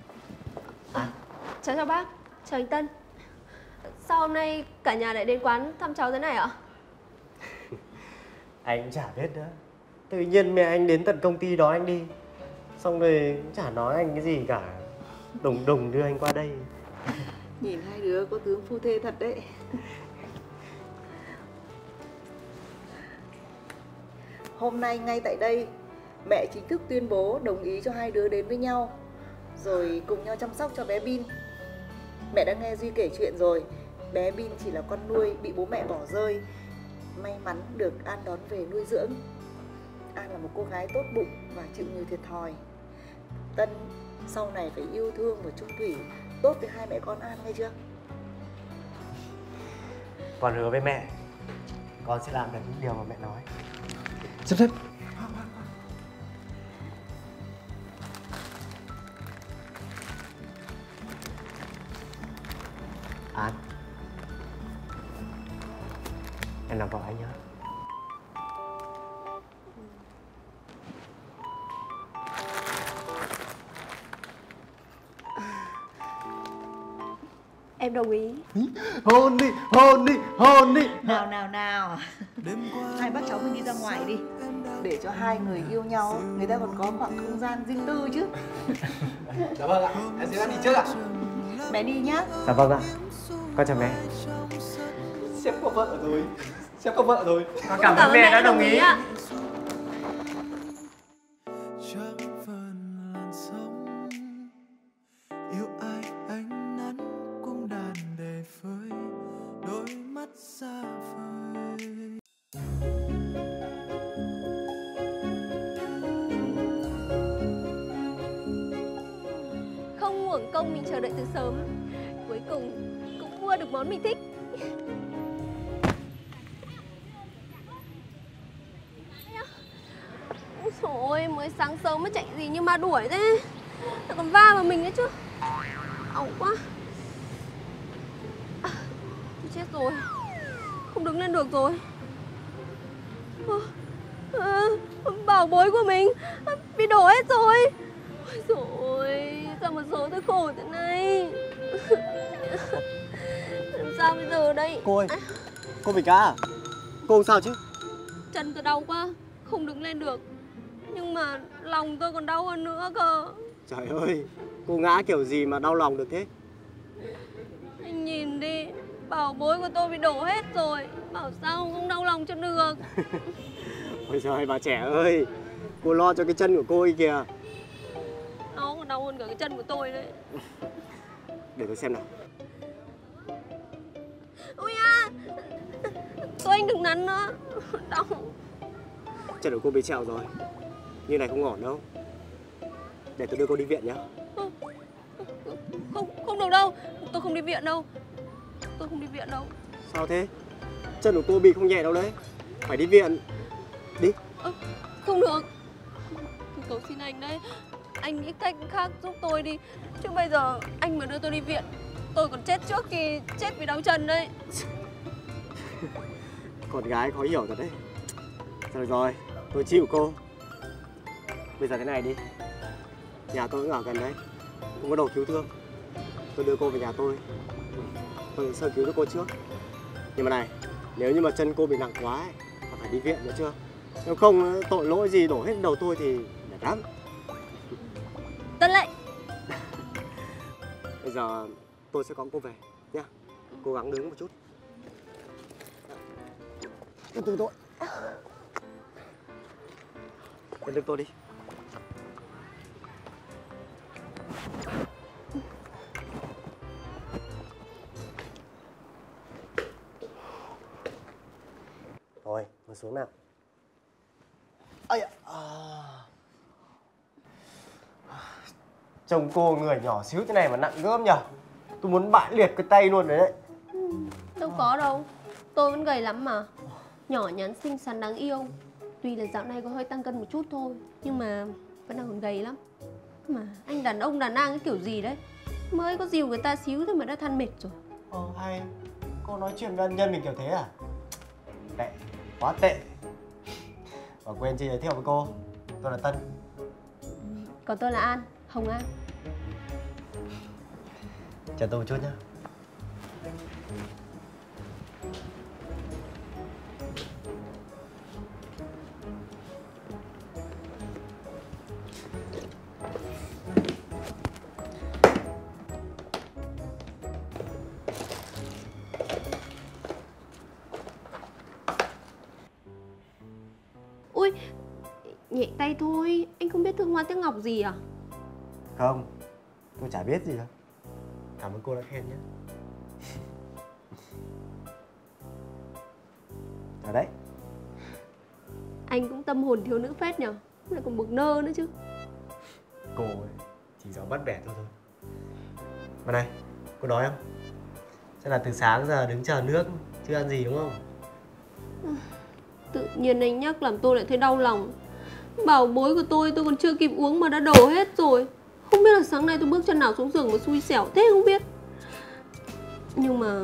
Cháu chào bác, chào anh Tân. Sao hôm nay cả nhà lại đến quán thăm cháu thế này ạ? Anh cũng chả biết nữa. Tự nhiên mẹ anh đến tận công ty đó anh đi. Xong rồi cũng chả nói anh cái gì cả. Đùng đùng đưa anh qua đây. Nhìn hai đứa có tướng phu thê thật đấy. Hôm nay ngay tại đây, mẹ chính thức tuyên bố đồng ý cho hai đứa đến với nhau, rồi cùng nhau chăm sóc cho bé Bin. Mẹ đã nghe Duy kể chuyện rồi. Bé Bin chỉ là con nuôi bị bố mẹ bỏ rơi. May mắn được An đón về nuôi dưỡng. An là một cô gái tốt bụng và chịu nhiều thiệt thòi. Tân sau này phải yêu thương và chung thủy, tốt với hai mẹ con An, nghe chưa? Con hứa với mẹ, con sẽ làm được những điều mà mẹ nói. Sắp xếp. An, em làm vợ anh nhé. Em đồng ý. Hôn đi, hôn đi, hôn đi. Nào hai bác cháu mình đi ra ngoài đi, để cho hai người yêu nhau người ta còn có khoảng không gian riêng tư chứ. Dạ vâng ạ, em sẽ đi trước ạ. Mẹ đi nhá. Dạ vâng ạ, con chào mẹ. Sếp có vợ rồi. Sếp có vợ rồi. Con cảm ơn mẹ đã đồng ý. Không uổng công mình chờ đợi từ sớm, cuối cùng cũng mua được món mình thích. Ôi dồi ôi, mới sáng sớm mà chạy gì như ma đuổi thế. Lại còn va vào mình nữa chứ. Ẩu quá. Chết rồi, không đứng lên được rồi. Bảo bối của mình bị đổ hết rồi. Ôi dồi ôi, sao mà số tôi khổ thế này. Làm sao bây giờ đây? Cô ơi, cô Bình Ca à? Cô không sao chứ? Chân tôi đau quá, không đứng lên được. Nhưng mà lòng tôi còn đau hơn nữa cơ. Trời ơi, cô ngã kiểu gì mà đau lòng được thế? Anh nhìn đi, bảo bối của tôi bị đổ hết rồi. Bảo sao không đau lòng cho được. Ôi trời, bà trẻ ơi, cô lo cho cái chân của cô ấy kìa. Nó còn đau hơn cả cái chân của tôi đấy. Để tôi xem nào. Ôi à, tôi anh đừng nắn nữa, đau. Chân của cô bị trẹo rồi, như này không ổn đâu. Để tôi đưa cô đi viện nhá. Không được đâu, tôi không đi viện đâu. Tôi không đi viện đâu. Sao thế? Chân của cô bị không nhẹ đâu đấy. Phải đi viện. Đi. Không được. Tôi cầu xin anh đấy, anh nghĩ cách khác giúp tôi đi. Chứ bây giờ anh mà đưa tôi đi viện, tôi còn chết trước khi chết vì đau chân đấy. Con gái khó hiểu thật đấy. Rồi rồi, tôi chịu cô. Bây giờ thế này đi, nhà tôi cũng ở gần đấy, cũng có đồ cứu thương. Tôi đưa cô về nhà tôi. Tôi sơ cứu cho cô trước. Nhưng mà này, nếu như mà chân cô bị nặng quá ấy, phải đi viện nữa chưa? Nếu không tội lỗi gì đổ hết đầu tôi thì mệt lắm. Tuân lệnh. Bây giờ tôi sẽ cõng cô về nhá. Cố gắng đứng một chút. Từ tôi. Đến lưng tôi đi. Rồi, ngồi xuống nào. Ây à. Trông cô người nhỏ xíu thế này mà nặng gớm nhở. Tôi muốn bại liệt cái tay luôn đấy. Đâu có đâu, tôi vẫn gầy lắm mà. Nhỏ nhắn xinh xắn đáng yêu. Tuy là dạo này có hơi tăng cân một chút thôi, nhưng mà vẫn đang còn gầy lắm. Mà anh đàn ông đàn an cái kiểu gì đấy, mới có dìu người ta xíu thôi mà đã than mệt rồi. Hay cô nói chuyện với ân nhân mình kiểu thế à? Tệ, quá tệ. Và quên chị giới thiệu với cô, tôi là Tân. Còn tôi là An, Hồng An. Chờ tôi một chút nhá. nhẹ tay thôi, anh không biết thương hoa tiếc ngọc gì à? Không, tôi chả biết gì đâu. Cảm ơn cô đã khen nhé. Ở đấy. Anh cũng tâm hồn thiếu nữ phết nhở, lại còn bực nơ nữa chứ. Cô ấy chỉ giỏi bắt bẻ tôi thôi. Mà này, cô đói không? Chắc là từ sáng giờ đứng chờ nước, chưa ăn gì đúng không? Tự nhiên anh nhắc làm tôi lại thấy đau lòng. Bảo bối của tôi còn chưa kịp uống mà đã đổ hết rồi. Không biết là sáng nay tôi bước chân nào xuống giường mà xui xẻo thế không biết. Nhưng mà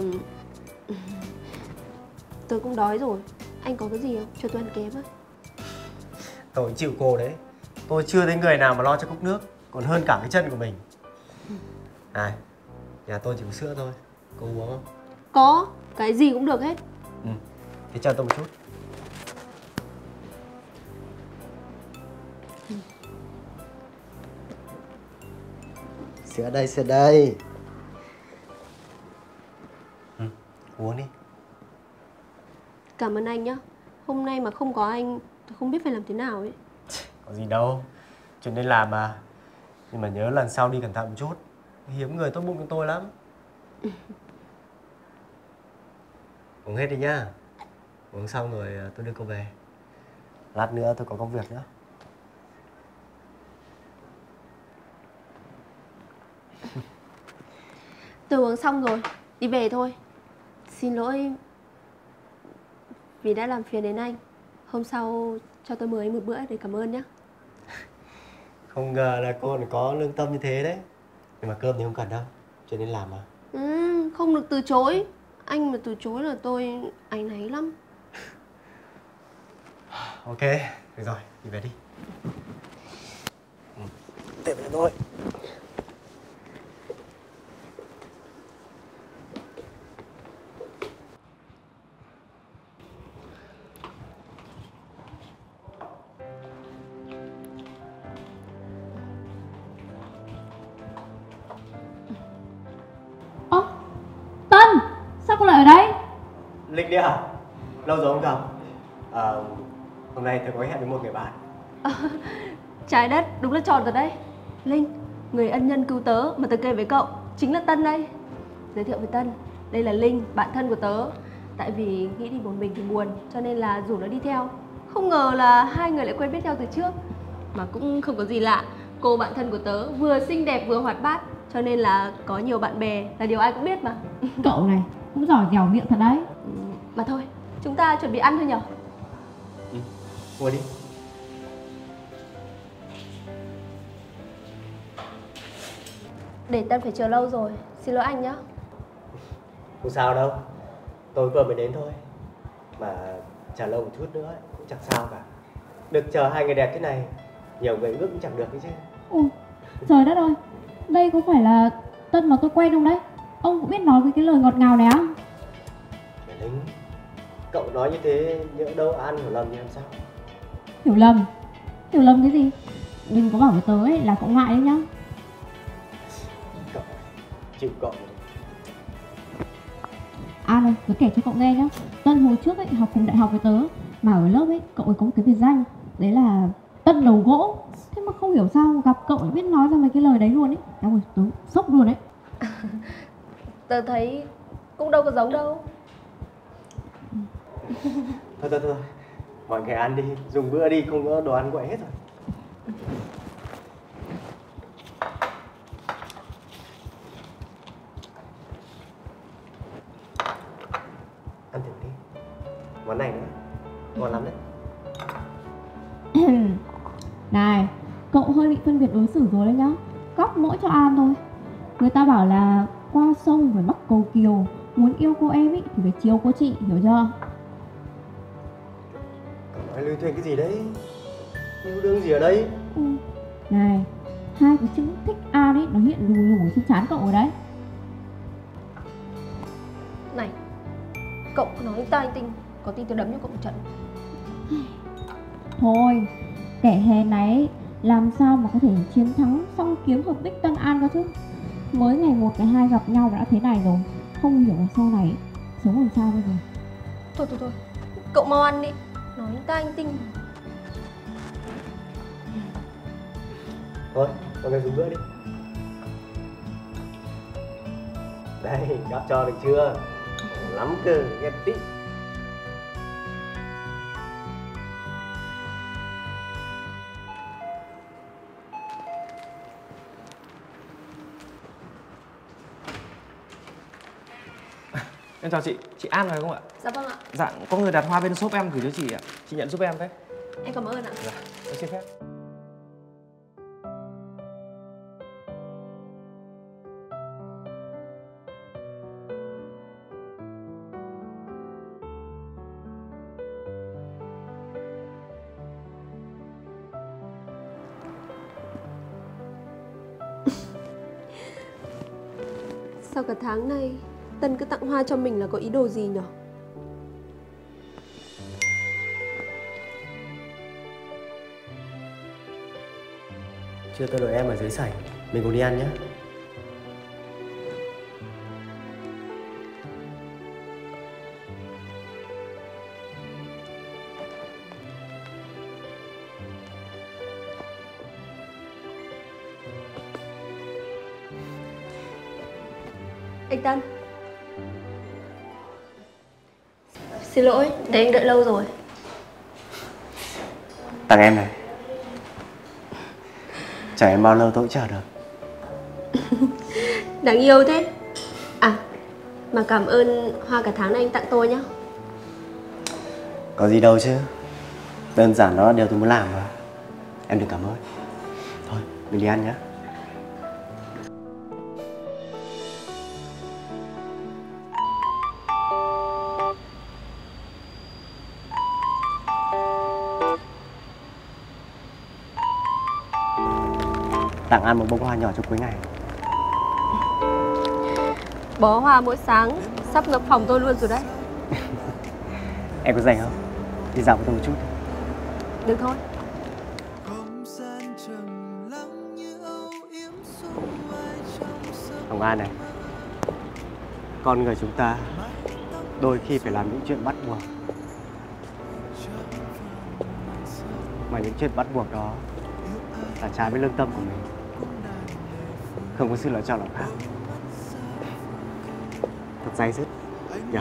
tôi cũng đói rồi. Anh có cái gì không? Cho tôi ăn ké với. Tôi chịu cô đấy. Tôi chưa thấy người nào mà lo cho cốc nước còn hơn cả cái chân của mình. Này, nhà tôi chỉ có sữa thôi. Cô uống không? Có, cái gì cũng được hết. Thế chờ tôi một chút. Sữa đây, sữa đây. Uống đi. Cảm ơn anh nhá. Hôm nay mà không có anh, tôi không biết phải làm thế nào ấy. Có gì đâu, chuyện nên làm mà. Nhưng mà nhớ lần sau đi cẩn thận một chút. Hiếm người tốt bụng như tôi lắm. Uống hết đi nhá. Uống xong rồi tôi đưa cô về. Lát nữa tôi có công việc nữa. Tôi uống xong rồi, đi về thôi. Xin lỗi vì đã làm phiền đến anh. Hôm sau cho tôi mời anh một bữa để cảm ơn nhé. Không ngờ là cô lại có lương tâm như thế đấy. Nhưng mà cơm thì không cần đâu, chuyện nên làm mà. Không được từ chối. Anh mà từ chối là tôi áy náy lắm. Ok, được rồi, đi về đi. Tiếp về thôi. Tân, sao cô lại ở đây? Linh đi à? Lâu rồi không gặp. Hôm nay tôi có hẹn với một người bạn. Trái đất đúng là tròn thật đấy. Linh, người ân nhân cứu tớ mà tớ kể với cậu chính là Tân đây. Giới thiệu với Tân, đây là Linh, bạn thân của tớ. Tại vì nghĩ đi một mình thì buồn, cho nên là rủ nó đi theo. Không ngờ là hai người lại quen biết nhau từ trước. Mà cũng không có gì lạ, cô bạn thân của tớ vừa xinh đẹp vừa hoạt bát, cho nên là có nhiều bạn bè là điều ai cũng biết mà. Cậu này cũng giỏi dẻo miệng thật đấy. Mà thôi, chúng ta chuẩn bị ăn thôi nhở? Ngồi đi. Để Tân phải chờ lâu rồi, xin lỗi anh nhá. Không sao đâu, tôi vừa mới đến thôi. Mà chờ lâu một chút nữa ấy, cũng chẳng sao cả. Được chờ hai người đẹp thế này, nhiều người ước cũng chẳng được đấy chứ. Trời đất ơi, đây có phải là Tân mà tôi quen không đấy? Ông cũng biết nói với cái lời ngọt ngào này á? Linh, cậu nói như thế nhỡ đâu An hiểu lầm như làm sao? Hiểu lầm? Hiểu lầm cái gì? Đừng có bảo với tớ ấy là cậu ngại đấy nhá. Cậu, chịu cậu. An ơi, tớ kể cho cậu nghe nhá. Tân hồi trước ấy học cùng đại học với tớ, mà ở lớp ấy cậu ấy có một cái biệt danh, đấy là Tân đầu gỗ. Thế mà không hiểu sao gặp cậu lại biết nói ra mấy cái lời đấy luôn ấy. Ôi, tớ sốc luôn đấy. Tớ thấy cũng đâu có giống đâu. Thôi, mọi người ăn đi, dùng bữa đi, không có đồ ăn quậy hết rồi. Ăn thử đi, món này nữa, ngon lắm đấy. Này, cậu hơi bị phân biệt đối xử rồi đấy nhá. Góp mỗi cho An thôi. Người ta bảo là qua sông phải mắc cầu kiều, muốn yêu cô em ấy thì phải chiều cô chị, hiểu chưa? Cậu nói luyên thuyên cái gì đấy? Yêu đương gì ở đây? Này, hai cái chữ thích An ấy nó hiện lù lù trên trán cậu rồi đấy. Này, cậu nói ta anh Tinh, có tin tôi đấm cho cậu một trận. Thôi, kẻ hèn này ấy, làm sao mà có thể chiến thắng song kiếm hợp bích Tân An cơ chứ? Mới ngày 1, ngày 2 gặp nhau đã thế này rồi. Không hiểu là sau này sống làm sao bây giờ. Thôi, cậu mau ăn đi. Nói ta anh Tinh. Thôi, mọi người dùng bữa đi. Đây, gắp cho được chưa? Lắm cơ, nghe tí. Em chào chị An phải không ạ? Dạ vâng ạ. Dạ, có người đặt hoa bên shop em gửi cho chị ạ. Chị nhận giúp em đấy. Em cảm ơn ạ. Dạ, em xin phép. Sao cả tháng nay Tân cứ tặng hoa cho mình là có ý đồ gì nhở? Chưa, tôi đợi em ở dưới sảnh. Mình cùng đi ăn nhé. Anh Tân. Xin lỗi, để anh đợi lâu rồi. Tặng em này. Chờ em bao lâu tôi cũng chờ được. Đáng yêu thế. À, mà cảm ơn hoa cả tháng này anh tặng tôi nhá. Có gì đâu chứ. Đơn giản đó là điều tôi muốn làm mà. Em đừng cảm ơn. Thôi, mình đi ăn nhé. Tặng ăn một bông hoa nhỏ cho cuối ngày. Bó hoa mỗi sáng sắp ngập phòng tôi luôn rồi đấy. Em có rảnh không? Đi dạo với tôi một chút. Được thôi. Hồng An này, con người chúng ta đôi khi phải làm những chuyện bắt buộc. Mà những chuyện bắt buộc đó là trái với lương tâm của mình. Không có sự lựa chọn nào khác. Thật day dứt nhỉ?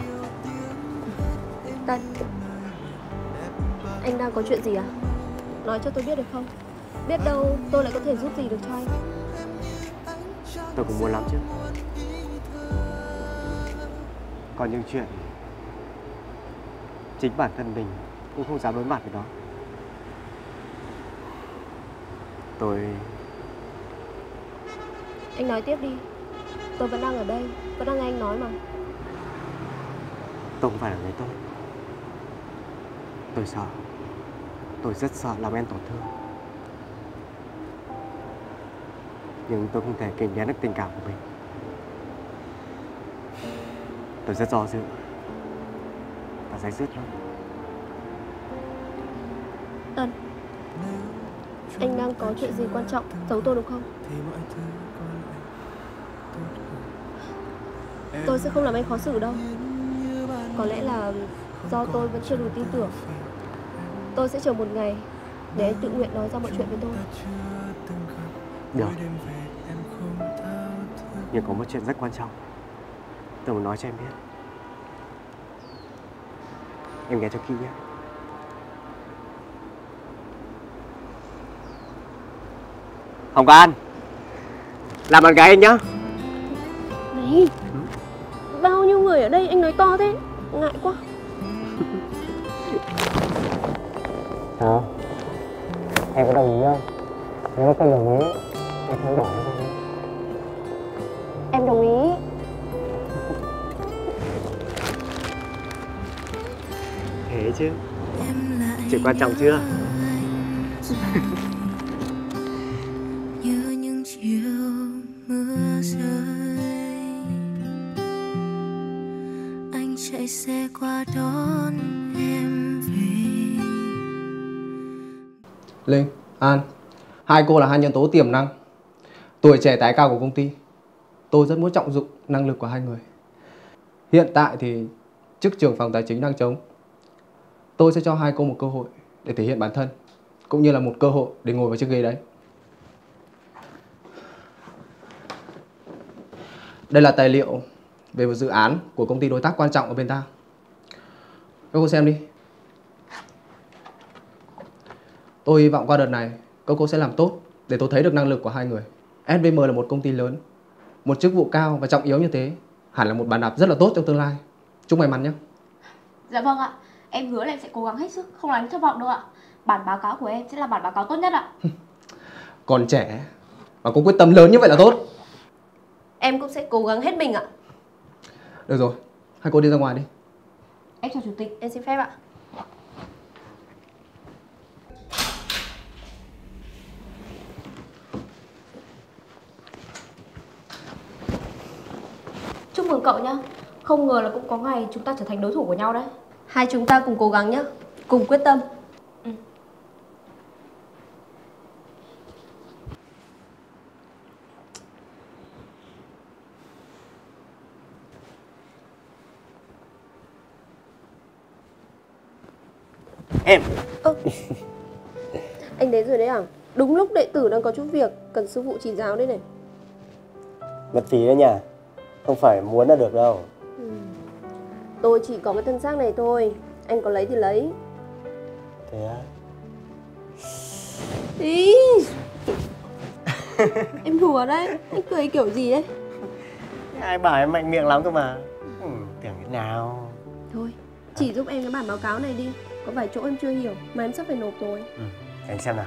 Tân, anh đang có chuyện gì à? Nói cho tôi biết được không? Biết đâu tôi lại có thể giúp gì được cho anh. Tôi cũng muốn lắm chứ. Có những chuyện chính bản thân mình cũng không dám đối mặt với nó. Anh nói tiếp đi. Tôi vẫn đang ở đây, vẫn đang nghe anh nói mà. Tôi không phải là người tốt. Tôi sợ. Tôi rất sợ làm em tổn thương. Nhưng tôi không thể kìm nén được tình cảm của mình. Tôi rất do dự và day dứt lắm. Tân, anh đang có chuyện gì quan trọng giấu tôi đúng không? Tôi sẽ không làm anh khó xử đâu. Có lẽ là do tôi vẫn chưa đủ tin tưởng. Tôi sẽ chờ một ngày để anh tự nguyện nói ra mọi chuyện với tôi. Được. Nhưng có một chuyện rất quan trọng tôi muốn nói cho em biết. Em nghe cho kỹ nhé. Hồng An, làm bạn gái anh nhá. Này, bao nhiêu người ở đây anh nói to thế? Ngại quá. Sao? Em có đồng ý không? Nếu mà không đồng ý, em không bỏ em ra. Em đồng ý. Thế chứ. Chuyện quan trọng chưa? Như những chiều mưa rơi, anh chạy xe qua đón em về. Linh, An, hai cô là hai nhân tố tiềm năng, tuổi trẻ tài cao của công ty. Tôi rất muốn trọng dụng năng lực của hai người. Hiện tại thì chức trưởng phòng tài chính đang trống. Tôi sẽ cho hai cô một cơ hội để thể hiện bản thân, cũng như là một cơ hội để ngồi vào chiếc ghế đấy. Đây là tài liệu về một dự án của công ty đối tác quan trọng ở bên ta. Các cô xem đi. Tôi hy vọng qua đợt này các cô sẽ làm tốt để tôi thấy được năng lực của hai người. SVM là một công ty lớn, một chức vụ cao và trọng yếu như thế hẳn là một bàn đạp rất là tốt trong tương lai. Chúc may mắn nhé. Dạ vâng ạ. Em hứa là em sẽ cố gắng hết sức, không làm thất vọng đâu ạ. Bản báo cáo của em sẽ là bản báo cáo tốt nhất ạ. Còn trẻ và có quyết tâm lớn như vậy là tốt. Em cũng sẽ cố gắng hết mình ạ. Được rồi, hai cô đi ra ngoài đi. Em chào chủ tịch. Em xin phép ạ. Chúc mừng cậu nhá. Không ngờ là cũng có ngày chúng ta trở thành đối thủ của nhau đấy. Hai chúng ta cùng cố gắng nhé. Cùng quyết tâm. Em. Anh đến rồi đấy à? Đúng lúc đệ tử đang có chút việc, cần sư phụ chỉ giáo đây này. Mất phí đấy nhỉ. Không phải muốn là được đâu. Tôi chỉ có cái thân xác này thôi. Anh có lấy thì lấy. Thế á? Ý. Em đùa đấy. Anh cười kiểu gì đấy? Ai bảo em mạnh miệng lắm cơ mà. Tưởng thế nào. Thôi, chỉ giúp em cái bản báo cáo này đi. Có vài chỗ em chưa hiểu mà em sắp phải nộp rồi. Anh xem nào.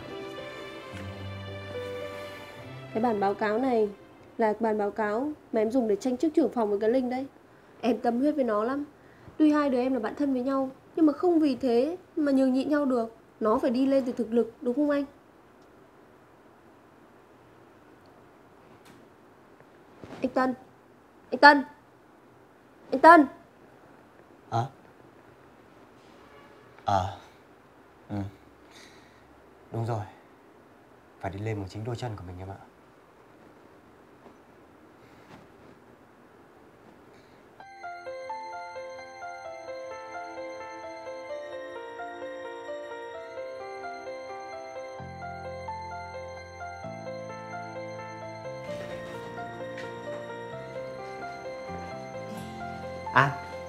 Cái bản báo cáo này là bản báo cáo mà em dùng để tranh chức trưởng phòng với cái Linh đấy. Em tâm huyết với nó lắm. Tuy hai đứa em là bạn thân với nhau, nhưng mà không vì thế mà nhường nhịn nhau được. Nó phải đi lên từ thực lực, đúng không anh? Anh Tân. Anh Tân. Anh Tân. Đúng rồi. Phải đi lên bằng chính đôi chân của mình em ạ. An.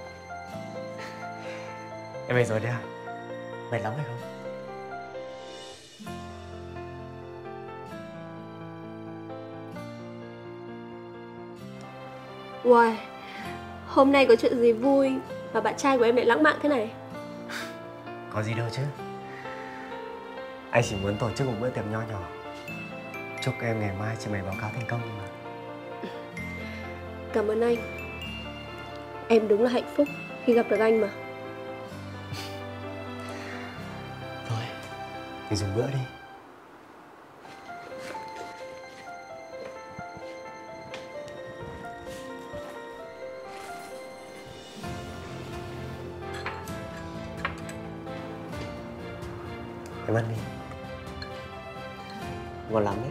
Em về rồi đấy à? Mệt lắm phải không? Wow, hôm nay có chuyện gì vui mà bạn trai của em lại lãng mạn thế này? Có gì đâu chứ. Anh chỉ muốn tổ chức một bữa tiệc nho nhỏ. Chúc em ngày mai trình bày báo cáo thành công mà. Cảm ơn anh. Em đúng là hạnh phúc khi gặp được anh mà. Thôi, mình dùng bữa đi. Em ăn đi. Ngon lắm đấy.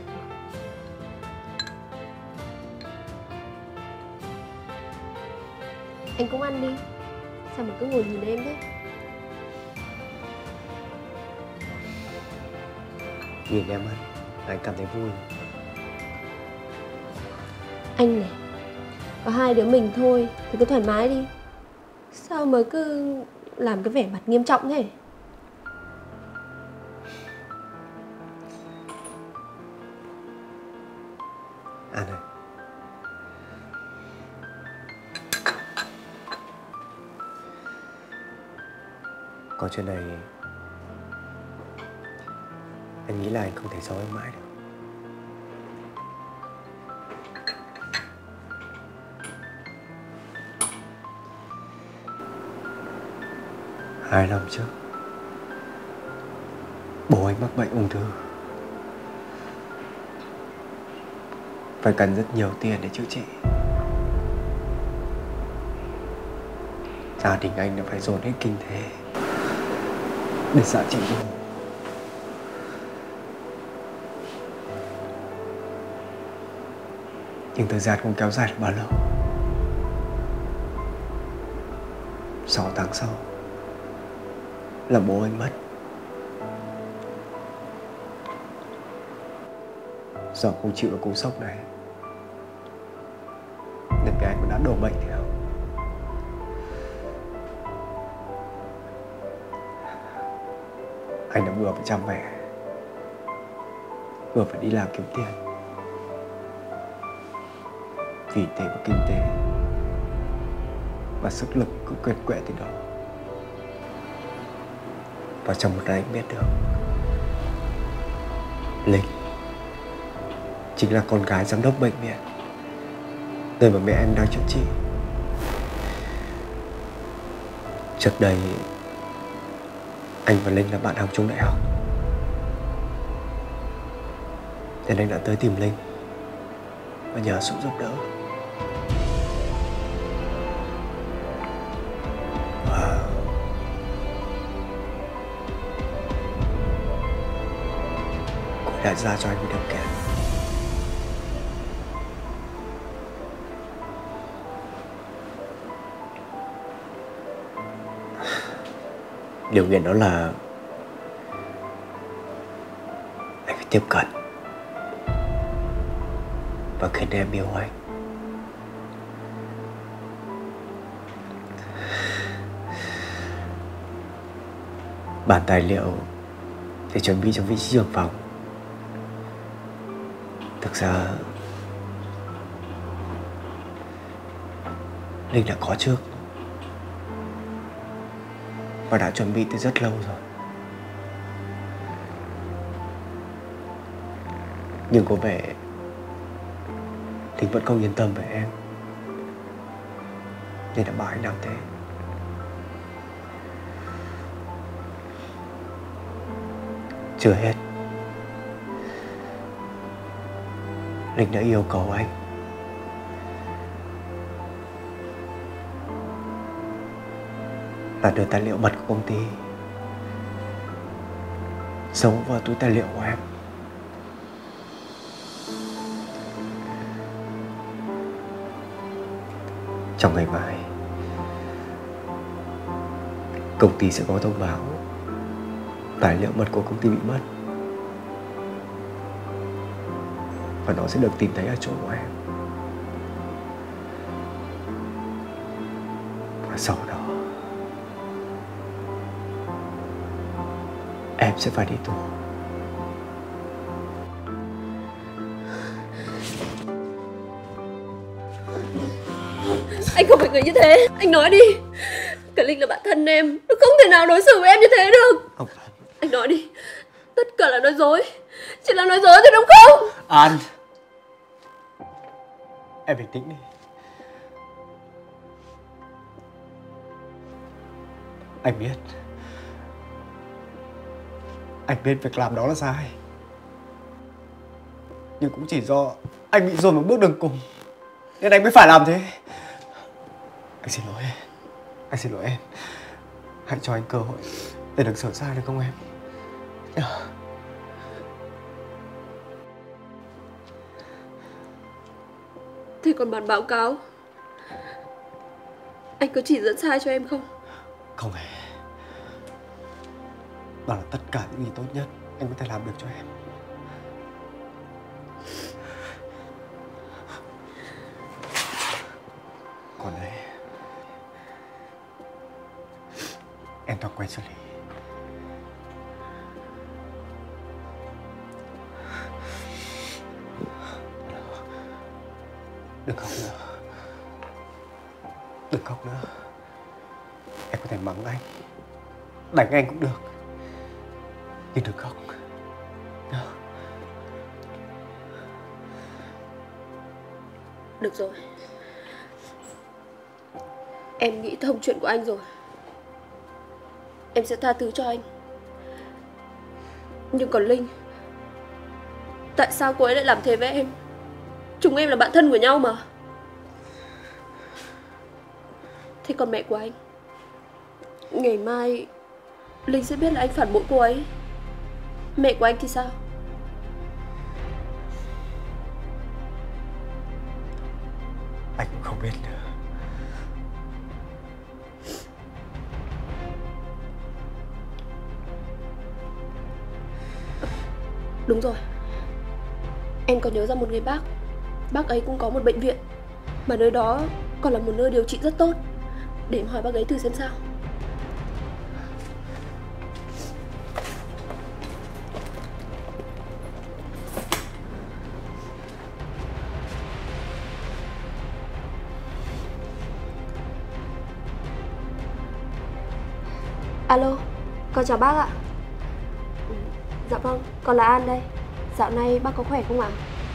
Anh cũng ăn đi. Sao mà cứ ngồi nhìn em thế? Nhìn em ăn, anh cảm thấy vui. Anh này, có hai đứa mình thôi thì cứ thoải mái đi. Sao mà cứ làm cái vẻ mặt nghiêm trọng thế? An ơi, có chuyện này anh nghĩ là anh không thể giấu em mãi được. Hai năm trước, bố anh mắc bệnh ung thư. Phải cần rất nhiều tiền để chữa trị. Gia đình anh đã phải dồn hết kinh tế để xạ trị bố. Nhưng thời gian không kéo dài được bao lâu. 6 tháng sau là bố anh mất. Do không chịu được cú sốc này, đổ bệnh thì không. Anh đã vừa phải chăm mẹ, vừa phải đi làm kiếm tiền, vì thế mà kinh tế và sức lực cứ quệt quệ từ đó. Và trong một ngày anh biết được Linh chính là con gái giám đốc bệnh viện nơi mà mẹ em đang chữa trị. Trước đây anh và Linh là bạn học chung đại học, nên anh đã tới tìm Linh và nhờ sự giúp đỡ. Và cô đã ra cho anh một điều kiện. Điều kiện đó là anh phải tiếp cận và khiến em yêu anh. Bản tài liệu để chuẩn bị cho vị trí trưởng phòng thực ra Linh đã có trước và đã chuẩn bị từ rất lâu rồi. Nhưng có vẻ Linh vẫn không yên tâm về em, nên đã bảo anh làm thế. Chưa hết, Linh đã yêu cầu anh là đưa tài liệu mật của công ty giấu vào túi tài liệu của em. Trong ngày mai, công ty sẽ có thông báo tài liệu mật của công ty bị mất, và nó sẽ được tìm thấy ở chỗ của em. Và sau đó em sẽ phải đi tù. Anh không phải người như thế. Anh nói đi. Cả Linh là bạn thân em, nó không thể nào đối xử với em như thế được. Không. Anh nói đi. Tất cả là nói dối. Chỉ là nói dối thôi đúng không? An, em bình tĩnh đi. Anh biết việc làm đó là sai, nhưng cũng chỉ do anh bị dồn một bước đường cùng nên anh mới phải làm thế. Anh xin lỗi em. Hãy cho anh cơ hội để được sửa sai được không em? Thế còn bản báo cáo, anh có chỉ dẫn sai cho em không? Không hề. Đó là tất cả những gì tốt nhất anh có thể làm được cho em. Còn đây, em toàn quen xử lý. Đừng khóc nữa. Đừng khóc nữa. Em có thể mắng anh, đánh anh cũng được, nhưng đừng khóc. Được rồi. Em nghĩ thông chuyện của anh rồi. Em sẽ tha thứ cho anh. Nhưng còn Linh, tại sao cô ấy lại làm thế với em? Chúng em là bạn thân của nhau mà. Thế còn mẹ của anh, ngày mai Linh sẽ biết là anh phản bội cô ấy. Mẹ của anh thì sao? Anh cũng không biết nữa. Đúng rồi. Em có nhớ ra một người bác. Bác ấy cũng có một bệnh viện, mà nơi đó còn là một nơi điều trị rất tốt. Để em hỏi bác ấy thử xem sao. Alo, con chào bác ạ. Dạ vâng, con là An đây. Dạo này bác có khỏe không ạ?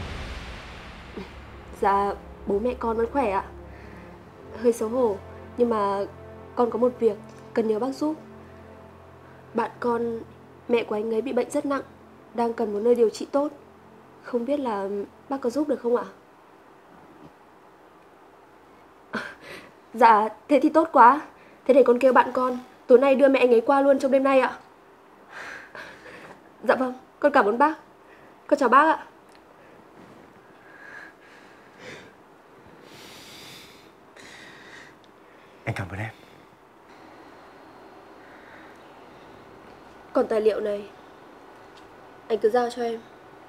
Dạ, bố mẹ con vẫn khỏe ạ. Hơi xấu hổ, nhưng mà con có một việc cần nhờ bác giúp. Bạn con, mẹ của anh ấy bị bệnh rất nặng, đang cần một nơi điều trị tốt. Không biết là bác có giúp được không ạ? Dạ, thế thì tốt quá. Thế để con kêu bạn con tối nay đưa mẹ anh ấy qua luôn trong đêm nay ạ. Dạ vâng, con cảm ơn bác. Con chào bác ạ. Anh cảm ơn em. Còn tài liệu này, anh cứ giao cho em.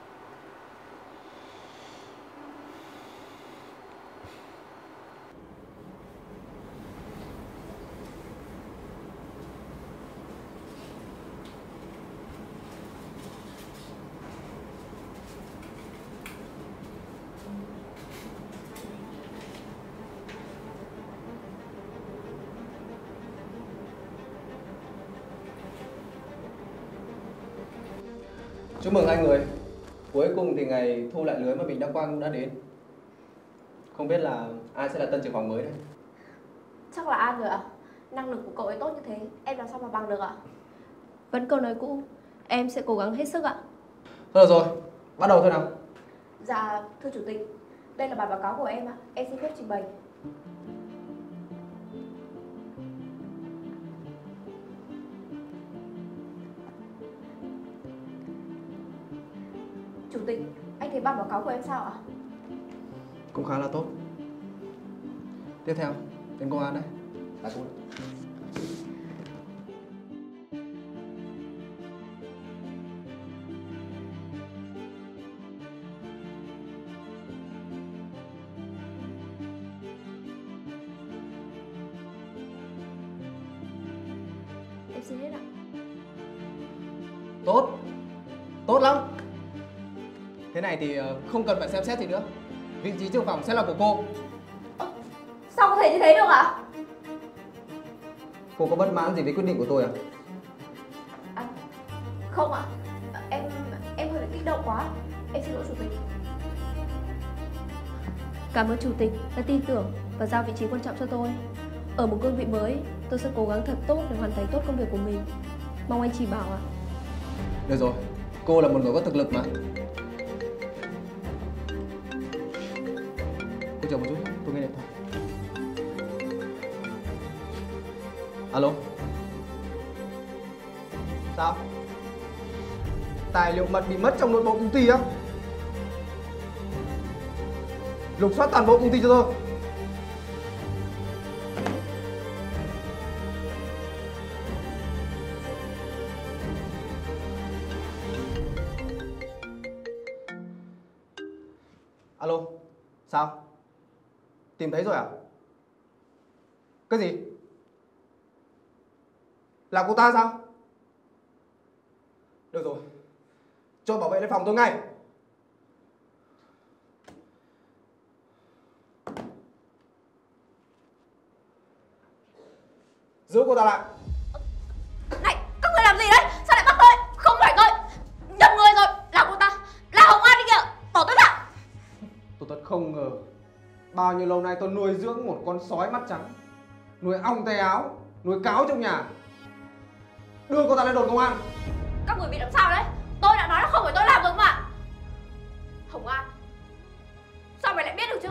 Chúc mừng hai người. Cuối cùng thì ngày thu lại lưới mà mình đã quăng cũng đã đến. Không biết là ai sẽ là tân trưởng phòng mới đây? Chắc là An rồi ạ. Năng lực của cậu ấy tốt như thế, em làm sao mà bằng được ạ? Vẫn câu nói cũ, em sẽ cố gắng hết sức ạ. Thôi được rồi, bắt đầu thôi nào. Dạ, thưa chủ tịch, đây là bản báo cáo của em ạ. Em xin phép trình bày. Chủ tịch, anh thấy bản báo cáo của em sao ạ? Cũng khá là tốt. Tiếp theo, đến công an đấy. Là cô đấy. Em xin hết ạ. Tốt. Tốt lắm. Thế này thì không cần phải xem xét gì nữa. Vị trí trưởng phòng sẽ là của cô. Sao có thể như thế được ạ? Cô có bất mãn gì với quyết định của tôi à? Không ạ. Em hơi bị kích động quá. Em xin lỗi chủ tịch. Cảm ơn chủ tịch đã tin tưởng và giao vị trí quan trọng cho tôi. Ở một cương vị mới, tôi sẽ cố gắng thật tốt để hoàn thành tốt công việc của mình. Mong anh chỉ bảo ạ. Được rồi, cô là một người có thực lực mà. Cô chờ một chút, tôi nghe điện thoại. Alo. Sao? Tài liệu mật bị mất trong nội bộ công ty á? Lục soát toàn bộ công ty cho tôi. Alo, sao? Tìm thấy rồi à? Cái gì? Là cô ta sao? Được rồi, cho bảo vệ lên phòng tôi ngay. Giữ cô ta lại. Này, các người làm gì đấy? Sao lại bắt tôi? Không phải tôi. Nhầm người rồi, là cô ta. Là Hồng An đi kìa. Bỏ tôi ra. Tôi thật không ngờ bao nhiêu lâu nay tôi nuôi dưỡng một con sói mắt trắng, nuôi ong tay áo, nuôi cáo trong nhà. Đưa cô ta lên đồn công an. Các người bị làm sao đấy? Tôi đã nói là không phải tôi làm rồi mà. Hồng An, sao mày lại biết được chứ?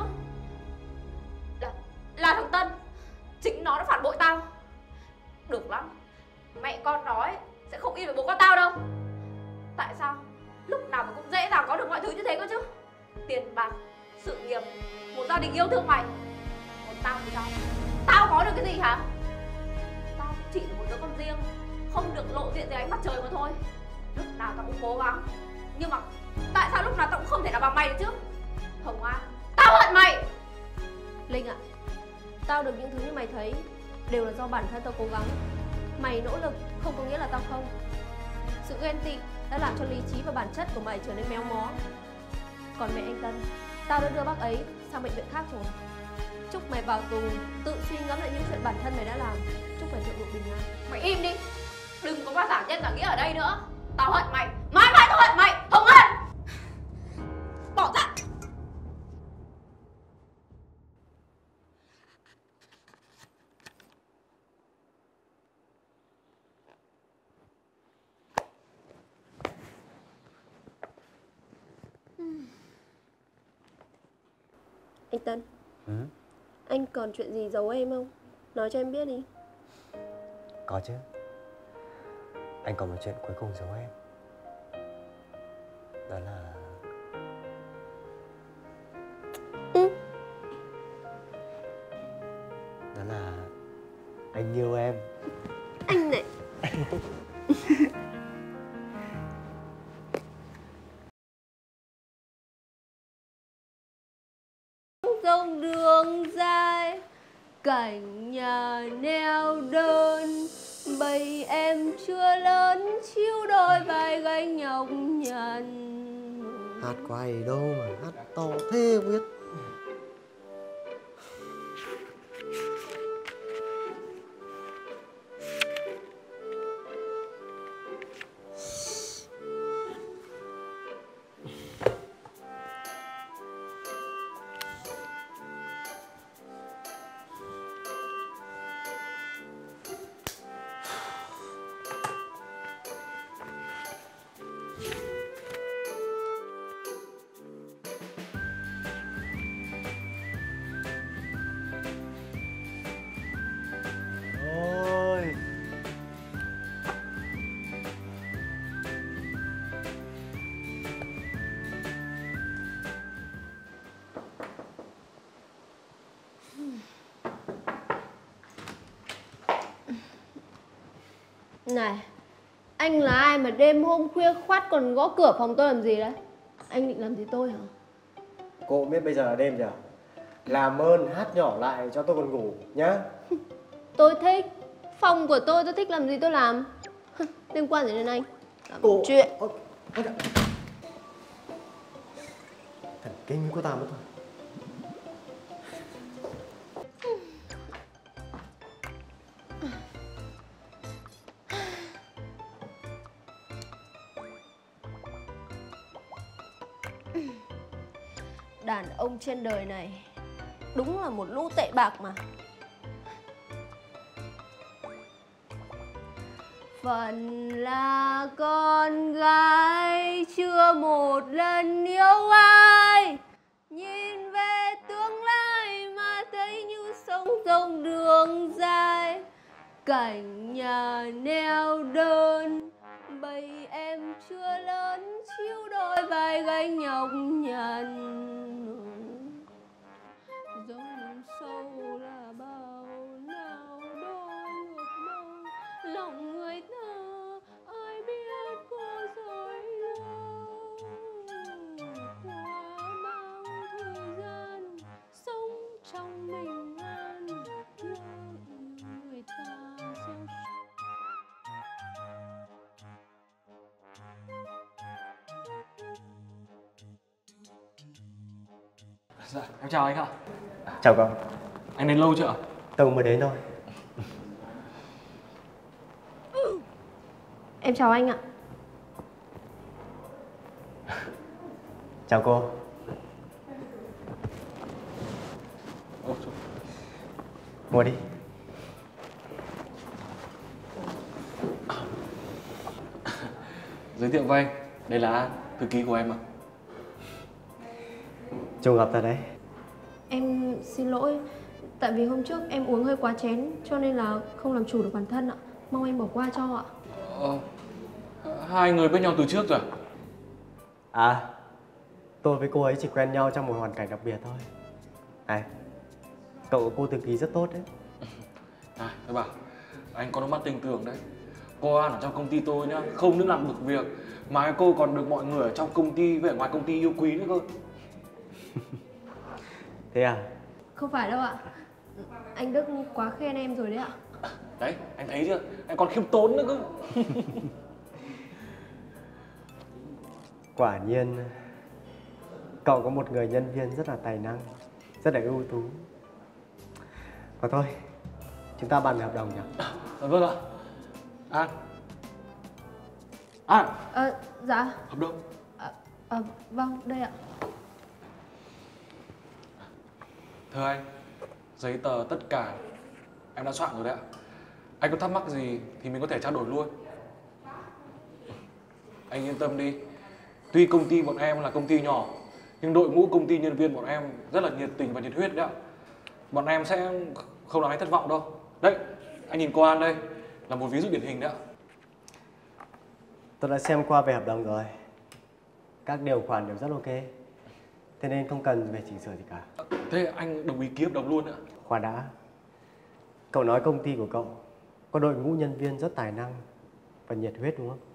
Là thằng Tân. Chính nó đã phản bội tao. Được lắm. Mẹ con nói sẽ không yên với bố con tao đâu. Tại sao lúc nào mà cũng dễ dàng có được mọi thứ như thế cơ chứ? Tiền bạc, sự nghiệp, một gia đình yêu thương mày. Còn tao thì sao? Tao có được cái gì hả? Tao chỉ là một đứa con riêng, không được lộ diện dưới ánh mặt trời mà thôi. Lúc nào tao cũng cố gắng, nhưng mà tại sao lúc nào tao cũng không thể nào bằng mày được chứ? Hồng An, tao hận mày. Linh ạ, Tao được những thứ như mày thấy đều là do bản thân tao cố gắng. Mày nỗ lực không có nghĩa là tao không. Sự ghen tị đã làm cho lý trí và bản chất của mày trở nên méo mó. Còn mẹ anh Tân, tao đã đưa bác ấy sang bệnh viện khác rồi. Chúc mày vào tù tự suy ngẫm lại những chuyện bản thân mày đã làm. Chúc mày được bình an. Mày im đi, đừng có qua giả nhân giả nghĩa ở đây nữa. Tao hận mày, mãi mãi tao hận mày, không hận. Bỏ ra. Anh Tân, anh còn chuyện gì giấu em không? Nói cho em biết đi. Có chứ. Anh còn một chuyện cuối cùng giấu em. Đó là... Đó là... anh yêu em. Anh này. Dòng đường dài, cảnh nhà neo đơn, bầy em chưa lớn chiếu đôi vai gánh nhọc nhằn. Hát của ai đâu mà hát to thế không biết. Ôi. Này, anh là ai mà đêm hôm khuya khoắt còn gõ cửa phòng tôi làm gì đấy? Anh định làm gì tôi hả? Cô cũng biết bây giờ là đêm rồi. Làm ơn hát nhỏ lại cho tôi còn ngủ nhá. Tôi thích. Phòng của tôi thích làm gì tôi làm. Liên quan gì đến anh? Làm Cô... chuyện. Thần kinh của ta mất thôi. Đàn ông trên đời này đúng là một lũ tệ bạc mà. Phần là con gái chưa một lần yêu ai, nhìn về tương lai mà thấy như sông rộng đường dài, cảnh nhà neo đơn, bầy em chưa lớn chiếu đôi vai gánh nhọc nhằn. Dòng sâu là bao nào đôi ngược đâu, lòng người ta ai biết có dối đâu. Qua bao thời gian sống trong bình an, người ta gieo. Dạ, em chào anh ạ. Chào cậu. Anh đến lâu chưa ạ? Tôi mới đến thôi. Em chào anh ạ. Chào cô. Ngồi đi. Giới thiệu với anh, đây là thư ký của em ạ. Trùng gặp thật đấy. Em xin lỗi, tại vì hôm trước em uống hơi quá chén cho nên là không làm chủ được bản thân ạ. Mong anh bỏ qua cho ạ. Hai người biết nhau từ trước rồi? À, tôi với cô ấy chỉ quen nhau trong một hoàn cảnh đặc biệt thôi. Này, cậu của cô thư ký rất tốt đấy. À, tôi bảo, anh có đôi mắt tình tưởng đấy. Cô An ở trong công ty tôi nhá, không những làm được việc mà cô còn được mọi người ở trong công ty với ở ngoài công ty yêu quý nữa cơ. Thế à? Không phải đâu ạ. Anh Đức quá khen em rồi đấy ạ. Đấy, anh thấy chưa? Anh còn khiêm tốn nữa cơ. Quả nhiên cậu có một người nhân viên rất là tài năng, rất là ưu tú. Và thôi, chúng ta bàn về hợp đồng nhỉ? Dạ vâng ạ. An. An. Dạ. Hợp đồng. Vâng, đây ạ. Thưa anh, giấy tờ tất cả em đã soạn rồi đấy ạ. Anh có thắc mắc gì thì mình có thể trao đổi luôn. Anh yên tâm đi. Tuy công ty bọn em là công ty nhỏ, nhưng đội ngũ công ty nhân viên bọn em rất là nhiệt tình và nhiệt huyết đấy ạ. Bọn em sẽ không làm anh thất vọng đâu. Đấy, anh nhìn cô An đây là một ví dụ điển hình đấy ạ. Tôi đã xem qua về hợp đồng rồi. Các điều khoản đều rất ok. Thế nên không cần phải chỉnh sửa gì cả. Thế anh đồng ý ký hợp đồng luôn ạ? Khoan đã. Cậu nói công ty của cậu có đội ngũ nhân viên rất tài năng và nhiệt huyết đúng không?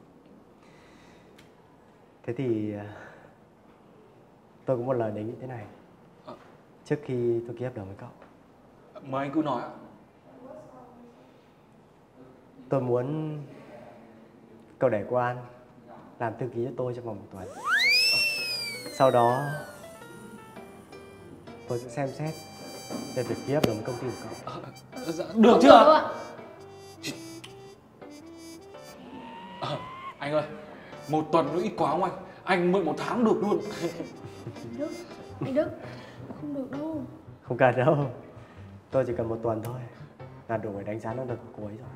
Thế thì tôi có một lời đề nghị thế này. Trước khi tôi ký hợp đồng với cậu, mời anh cứ nói ạ. tôi muốn cậu để cô An làm thư ký cho tôi trong vòng 1 tuần. Sau đó tôi sẽ xem xét về việc ký hợp đồng với công ty của cậu. Dạ, được chưa? Đâu ạ? Anh ơi, 1 tuần nó ít quá không anh? Anh mượn 1 tháng được luôn. Anh Đức, không được đâu. Không cần đâu. Tôi chỉ cần 1 tuần thôi là đủ để đánh giá năng lực của cô ấy rồi.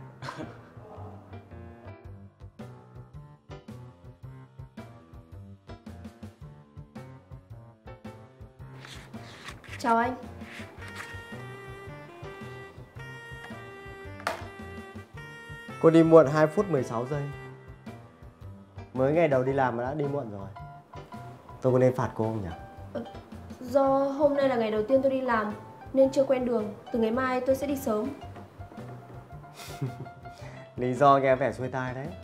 Chào anh. Cô đi muộn 2 phút 16 giây. Mới ngày đầu đi làm mà đã đi muộn rồi. Tôi có nên phạt cô không nhỉ? Do hôm nay là ngày đầu tiên tôi đi làm nên chưa quen đường. Từ ngày mai tôi sẽ đi sớm. Lý do nghe vẻ xuôi tai đấy.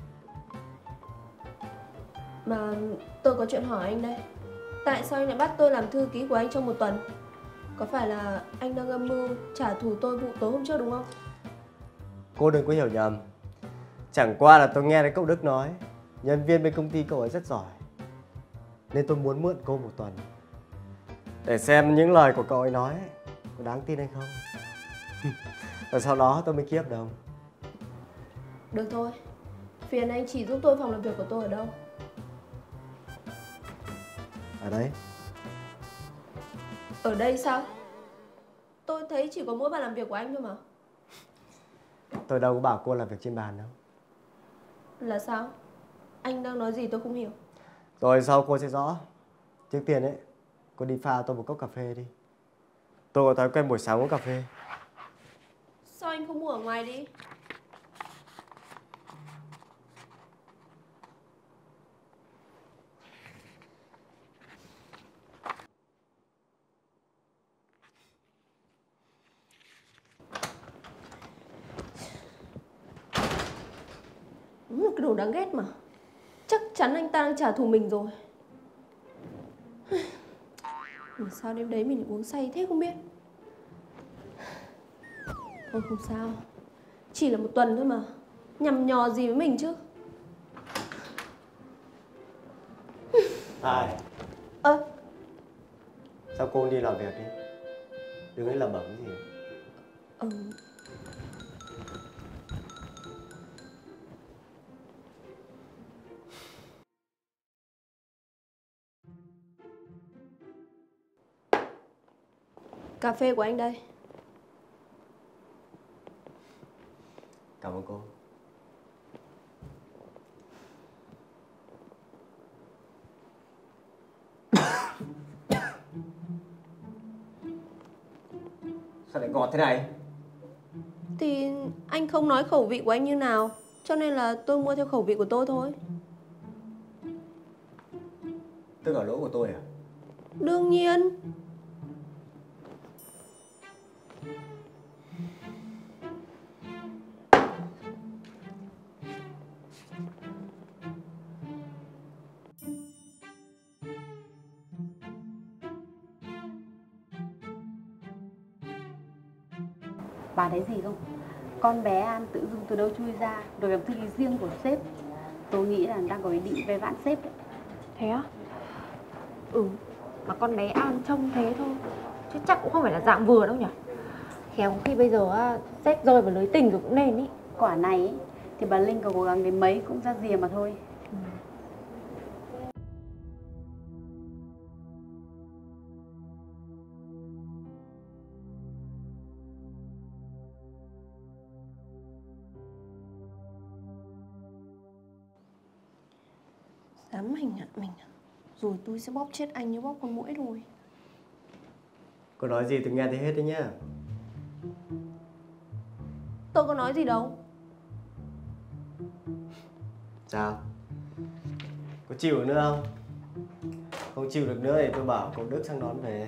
Mà tôi có chuyện hỏi anh đây. Tại sao anh lại bắt tôi làm thư ký của anh trong 1 tuần? Có phải là anh đang âm mưu trả thù tôi vụ tối hôm trước đúng không? Cô đừng có hiểu nhầm. Chẳng qua là tôi nghe thấy cậu Đức nói nhân viên bên công ty cậu ấy rất giỏi, nên tôi muốn mượn cô 1 tuần để xem những lời của cậu ấy nói có đáng tin hay không. Và sau đó tôi mới ký hợp đồng. Được thôi. Phiền anh chỉ giúp tôi phòng làm việc của tôi ở đâu? Ở đấy. Ở đây sao? Tôi thấy chỉ có mỗi bàn làm việc của anh thôi mà. Tôi đâu có bảo cô làm việc trên bàn đâu. Là sao? Anh đang nói gì tôi không hiểu. Rồi sau cô sẽ rõ. Trước tiên ấy, cô đi pha tôi một cốc cà phê đi. Tôi có thói quen buổi sáng uống cà phê. Sao anh không mua ở ngoài đi? Đúng là cái đồ đáng ghét mà. Chắc chắn anh ta đang trả thù mình rồi. Mà sao đêm đấy mình lại uống say thế không biết. Thôi không sao. Chỉ là 1 tuần thôi mà. Nhằm nhò gì với mình chứ. Ai? Sao cô không đi làm việc đi? Đừng ấy lẩm bẩm cái gì. Cà phê của anh đây. Cảm ơn cô. Sao lại ngọt thế này? Thì anh không nói khẩu vị của anh như nào, cho nên là tôi mua theo khẩu vị của tôi thôi. Tức là lỗi của tôi à? Đương nhiên. Bà thấy gì không? Con bé An tự dưng từ đâu chui ra rồi làm thư ký riêng của sếp. Tôi nghĩ là đang có ý định ve vãn sếp đấy. Thế á? Ừ, mà con bé An trông thế thôi, chứ chắc cũng không phải là dạng vừa đâu nhỉ. Khéo có khi bây giờ sếp rơi vào lưới tình rồi cũng nên ý. Quả này ý, thì bà Linh có cố gắng đến mấy cũng ra rìa mà thôi. Dám hành hạ mình à? Rồi tôi sẽ bóp chết anh như bóp con muỗi thôi. Cô nói gì tôi nghe thấy hết đấy nhá. Tôi có nói gì đâu. Sao? Có chịu được nữa không? Không chịu được nữa thì tôi bảo cậu Đức sang đón về.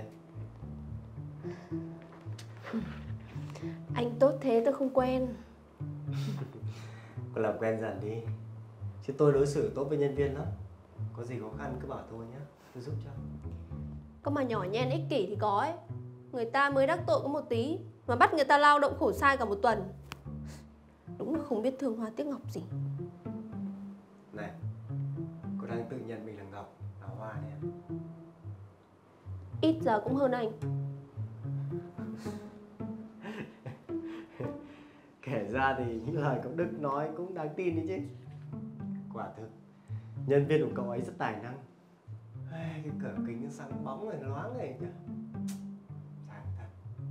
Anh tốt thế tôi không quen. Cô làm quen dần đi. Chứ tôi đối xử tốt với nhân viên lắm. Có gì khó khăn cứ bảo tôi nhé, tôi giúp cho. Có mà nhỏ nhen ích kỷ thì có ấy. Người ta mới đắc tội có một tí mà bắt người ta lao động khổ sai cả một tuần. Đúng là không biết thương hoa tiếc ngọc gì. Này, cô đang tự nhận mình là ngọc, là hoa đấy em. Ít giờ cũng hơn anh. Kể ra thì những lời cậu Đức nói cũng đáng tin đấy chứ. Quả thực, nhân viên của cậu ấy rất tài năng. Cái cửa kính nó sáng bóng này, loáng này nhỉ. Sáng thật.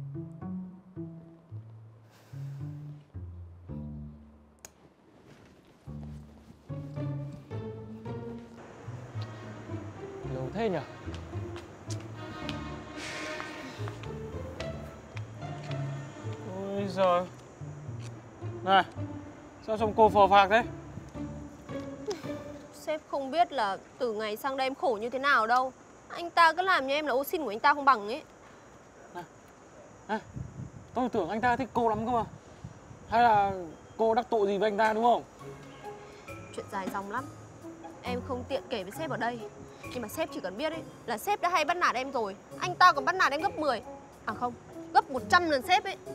Lâu thế nhỉ? Ôi giời. Này, sao trông cô phờ phạc thế? Sếp không biết là từ ngày sang đây em khổ như thế nào đâu. Anh ta cứ làm như em là ô xin của anh ta không bằng ấy. À, tôi tưởng anh ta thích cô lắm cơ mà. Hay là cô đắc tội gì với anh ta đúng không? Chuyện dài dòng lắm. Em không tiện kể với sếp ở đây. Nhưng mà sếp chỉ cần biết ấy là sếp đã hay bắt nạt em rồi. Anh ta còn bắt nạt em gấp 10. À không, gấp 100 lần sếp ấy.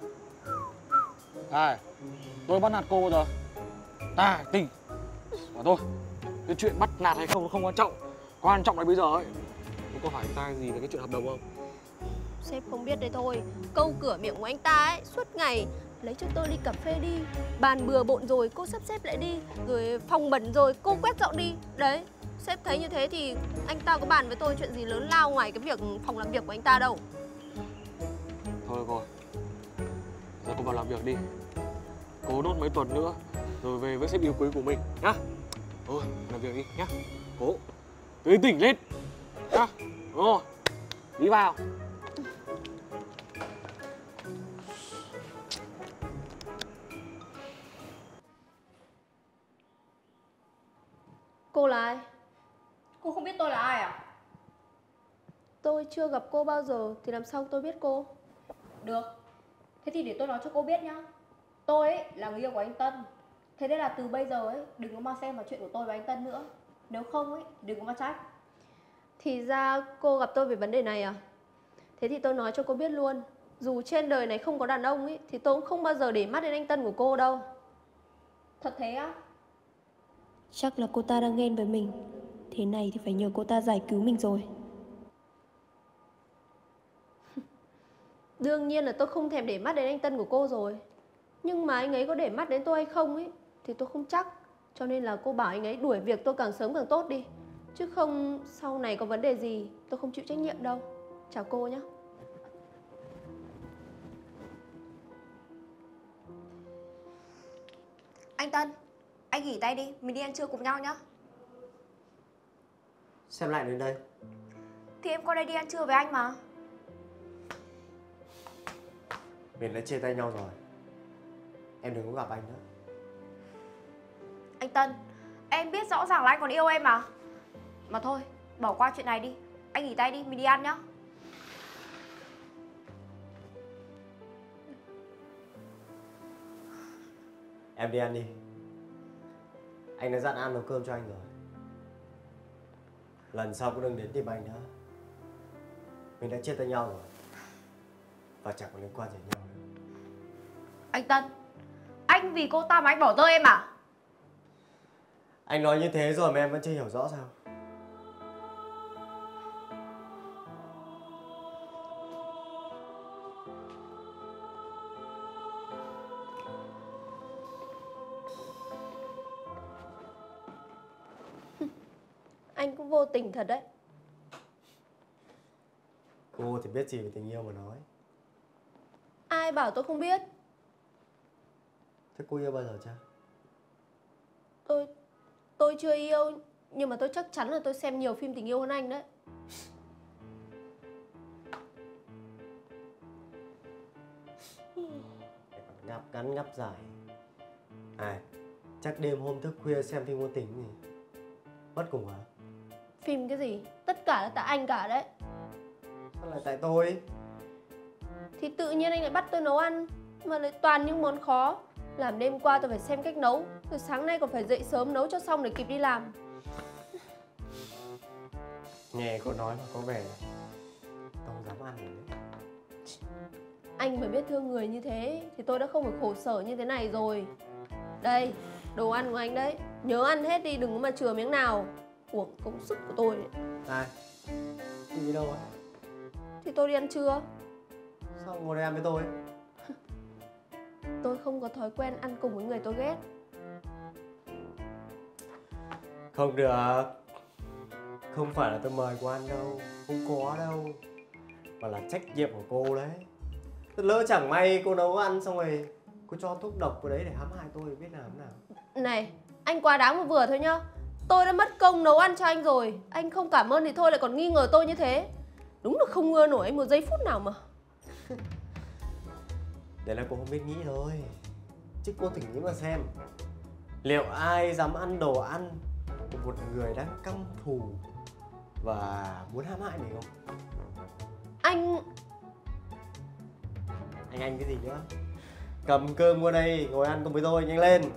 À, tôi bắt nạt cô rồi. Ta tình. Mà thôi, cái chuyện bắt nạt hay không nó không quan trọng. Quan trọng là bây giờ ấy, có phải anh ta gì về cái chuyện hợp đồng không? Sếp không biết đấy thôi. Câu cửa miệng của anh ta ấy suốt ngày lấy cho tôi đi cà phê đi. Bàn bừa bộn rồi cô sắp xếp lại đi. Rồi phòng bẩn rồi cô quét dọn đi. Đấy, sếp thấy như thế thì anh ta có bàn với tôi chuyện gì lớn lao ngoài cái việc phòng làm việc của anh ta đâu. Thôi rồi, giờ cô vào làm việc đi. Cố nốt mấy tuần nữa rồi về với sếp yêu quý của mình nhá. Thôi, làm việc đi nhá. Cố tươi tỉnh lên nhá. Rồi, đi vào. Cô là ai? Cô không biết tôi là ai à? Tôi chưa gặp cô bao giờ thì làm sao tôi biết cô? Được, thế thì để tôi nói cho cô biết nhá. Tôi ấy là người yêu của anh Tân. Thế nên là từ bây giờ ấy đừng có mà xem vào chuyện của tôi và anh Tân nữa. Nếu không ấy đừng có mà trách. Thì ra cô gặp tôi về vấn đề này à? Thế thì tôi nói cho cô biết luôn. Dù trên đời này không có đàn ông ấy thì tôi cũng không bao giờ để mắt đến anh Tân của cô đâu. Thật thế á? Chắc là cô ta đang ghen với mình. Thế này thì phải nhờ cô ta giải cứu mình rồi. Đương nhiên là tôi không thèm để mắt đến anh Tân của cô rồi. Nhưng mà anh ấy có để mắt đến tôi hay không ấy thì tôi không chắc. Cho nên là cô bảo anh ấy đuổi việc tôi càng sớm càng tốt đi. Chứ không sau này có vấn đề gì tôi không chịu trách nhiệm đâu. Chào cô nhé. Anh Tân, anh nghỉ tay đi, mình đi ăn trưa cùng nhau nhá. Xem lại đến đây. Thì em qua đây đi ăn trưa với anh mà. Mình đã chia tay nhau rồi. Em đừng có gặp anh nữa. Anh Tân, em biết rõ ràng là anh còn yêu em mà. Mà thôi, bỏ qua chuyện này đi. Anh nghỉ tay đi, mình đi ăn nhá. Em đi ăn đi. Anh đã dặn An nấu cơm cho anh rồi. Lần sau cũng đừng đến tìm anh nữa. Mình đã chia tay nhau rồi. Và chẳng có liên quan gì nhau nữa. Anh Tân, anh vì cô ta mà anh bỏ rơi em à? Anh nói như thế rồi mà em vẫn chưa hiểu rõ sao? Anh cũng vô tình thật đấy. Cô thì biết gì về tình yêu mà nói. Ai bảo tôi không biết? Thế cô yêu bao giờ chưa? Tôi chưa yêu, nhưng mà tôi chắc chắn là tôi xem nhiều phim tình yêu hơn anh đấy. Ngáp ngắn ngáp dài. Chắc đêm hôm thức khuya xem phim ngôn tình gì mất cùng hả? Phim cái gì? Tất cả là tại anh cả đấy. Sao lại tại tôi? Thì tự nhiên anh lại bắt tôi nấu ăn, mà lại toàn những món khó. Làm đêm qua tôi phải xem cách nấu, rồi sáng nay còn phải dậy sớm nấu cho xong để kịp đi làm. Nghe cô nói mà có vẻ không dám ăn rồi đấy. Anh mà biết thương người như thế thì tôi đã không phải khổ sở như thế này rồi. Đây, đồ ăn của anh đấy. Nhớ ăn hết đi, đừng có mà chừa miếng nào. Uổng công sức của tôi đấy. Đi đâu á? Thì tôi đi ăn trưa. Sao ngồi đây ăn với tôi? Tôi không có thói quen ăn cùng với người tôi ghét. Không được. Không phải là tôi mời cô ăn đâu. Không có đâu. Mà là trách nhiệm của cô đấy. Lỡ chẳng may cô nấu ăn xong rồi cô cho thuốc độc vào đấy để hãm hại tôi, biết làm thế nào. Này, anh quá đáng mà vừa thôi nhá. Tôi đã mất công nấu ăn cho anh rồi. Anh không cảm ơn thì thôi lại còn nghi ngờ tôi như thế. Đúng là không ngơ nổi anh một giây phút nào mà. Đấy là cô không biết nghĩ thôi. Chứ cô thử nghĩ mà xem. Liệu ai dám ăn đồ ăn của một người đang căm thù và muốn hãm hại mình không? Anh cái gì nữa? Cầm cơm qua đây, ngồi ăn cùng với tôi, nhanh lên.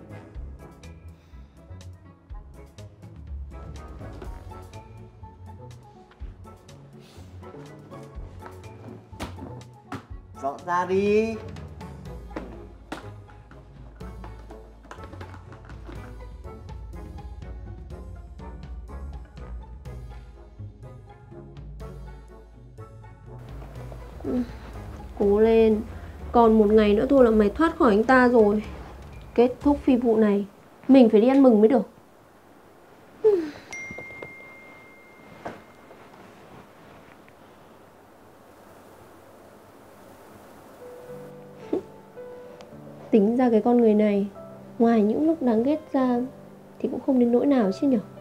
Dọn ra đi. cố lên. Còn một ngày nữa thôi là mày thoát khỏi anh ta rồi. Kết thúc phi vụ này, mình phải đi ăn mừng mới được. Tính ra cái con người này, ngoài những lúc đáng ghét ra thì cũng không đến nỗi nào chứ nhở.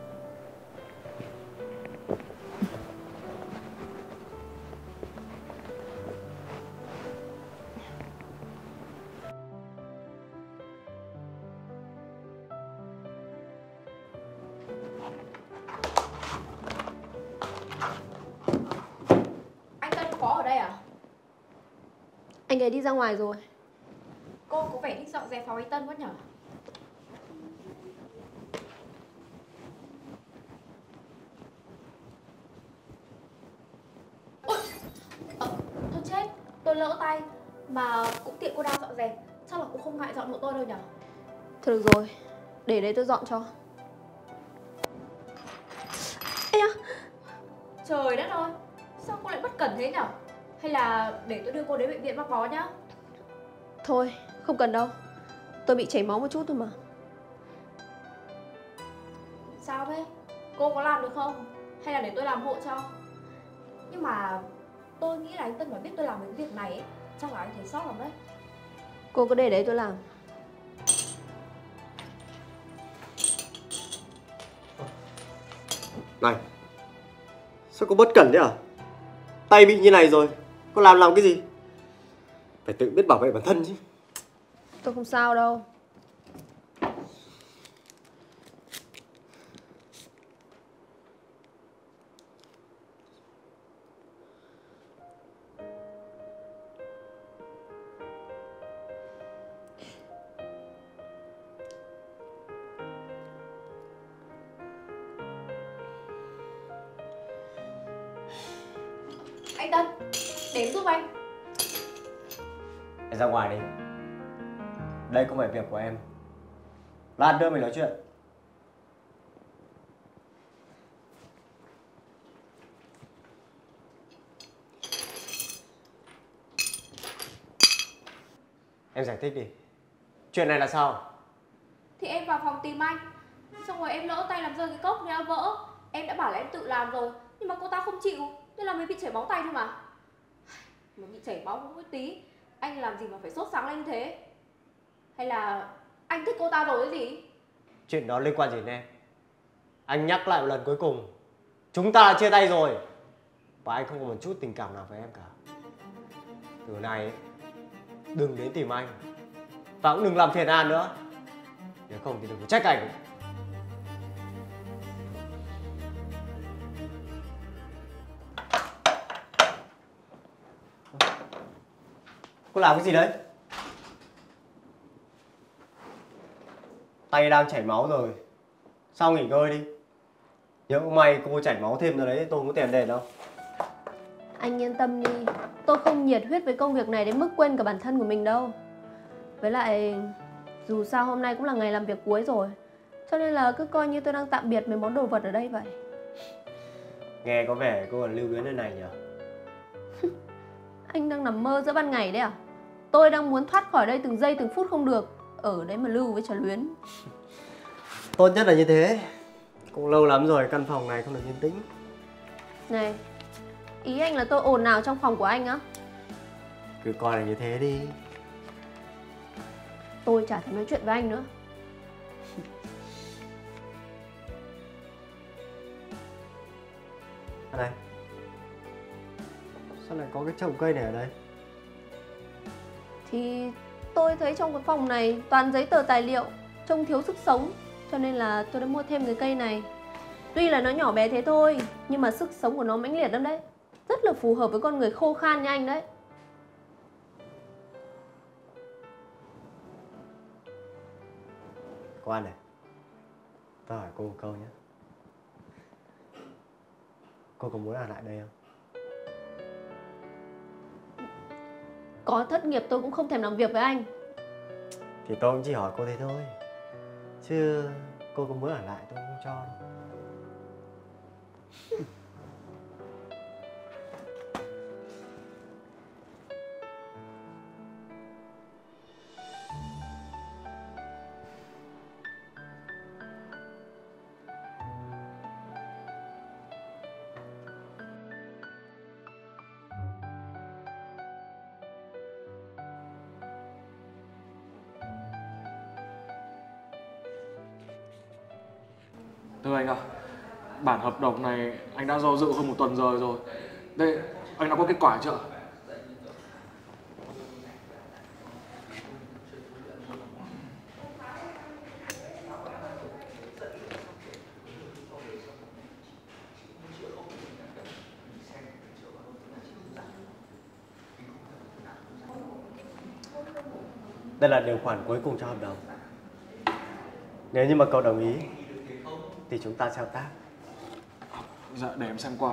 Anh Tân có ở đây à? Anh ấy đi ra ngoài rồi. Cô có vẻ thích dọn dẹp phòng anh Tân quá nhở? Thôi chết, tôi lỡ tay. Mà cũng tiện cô đang dọn dẹp, chắc là cũng không ngại dọn hộ tôi đâu nhở? Thôi được rồi, để đấy tôi dọn cho. Ê à, Trời đất ơi, sao cô lại bất cẩn thế nhở? Hay là để tôi đưa cô đến bệnh viện băng bó nhá? thôi, không cần đâu. Tôi bị chảy máu một chút thôi mà. Sao thế? Cô có làm được không? Hay là để tôi làm hộ cho? Nhưng mà tôi nghĩ là anh Tân mà biết tôi làm cái việc này ấy, chắc là anh thấy sót lắm đấy. Cô cứ để đấy tôi làm. Này, sao cô bất cẩn thế à? Tay bị như này rồi, cô làm cái gì? Phải tự biết bảo vệ bản thân chứ. Tôi không sao đâu. Anh Tân, đếm giúp anh. Em ra ngoài đi. Đây không phải việc của em. Lát nữa mình nói chuyện. Em giải thích đi. Chuyện này là sao? Thì em vào phòng tìm anh, xong rồi em lỡ tay làm rơi cái cốc nên vỡ. Em đã bảo là em tự làm rồi, nhưng mà cô ta không chịu, nên là mới bị chảy máu tay thôi mà. Mà bị chảy máu cũng một tí, anh làm gì mà phải sốt sáng lên thế? Hay là anh thích cô ta rồi cái gì? Chuyện đó liên quan gì đến em? Anh nhắc lại một lần cuối cùng, chúng ta đã chia tay rồi. Và anh không có một chút tình cảm nào với em cả. Từ này ấy, đừng đến tìm anh. Và cũng đừng làm phiền An nữa. Nếu không thì đừng có trách anh. Cô làm cái gì đấy? Tay đang chảy máu rồi. Sao nghỉ ngơi đi. Nhớ may cô chảy máu thêm rồi đấy, tôi không có tiền đền đâu. Anh yên tâm đi, tôi không nhiệt huyết với công việc này đến mức quên cả bản thân của mình đâu. Với lại, dù sao hôm nay cũng là ngày làm việc cuối rồi, cho nên là cứ coi như tôi đang tạm biệt mấy món đồ vật ở đây vậy. Nghe có vẻ cô còn lưu luyến nơi này nhỉ? Anh đang nằm mơ giữa ban ngày đấy à? Tôi đang muốn thoát khỏi đây từng giây từng phút không được. Ở đấy mà lưu với trò luyến. Tốt nhất là như thế. Cũng lâu lắm rồi căn phòng này không được yên tĩnh. Này, ý anh là tôi ồn ào trong phòng của anh á? Cứ coi là như thế đi. Tôi chả thèm nói chuyện với anh nữa. Này, sao lại có cái chậu cây này ở đây? Thì tôi thấy trong cái phòng này toàn giấy tờ tài liệu, trông thiếu sức sống, cho nên là tôi đã mua thêm cái cây này. Tuy là nó nhỏ bé thế thôi, nhưng mà sức sống của nó mãnh liệt lắm đấy. Rất là phù hợp với con người khô khan như anh đấy. Cô An này, tôi hỏi cô một câu nhé. Cô có muốn ở lại đây không? Có thất nghiệp tôi cũng không thèm làm việc với anh. Thì tôi cũng chỉ hỏi cô thế thôi. Chứ cô có muốn ở lại tôi không cho đâu. Thưa anh ạ, bản hợp đồng này anh đã do dự hơn 1 tuần rồi. Đây, anh đã có kết quả chưa? Đây là điều khoản cuối cùng cho hợp đồng. Nếu như mà cậu đồng ý thì chúng ta sẽ hợp tác. Dạ, để em xem qua.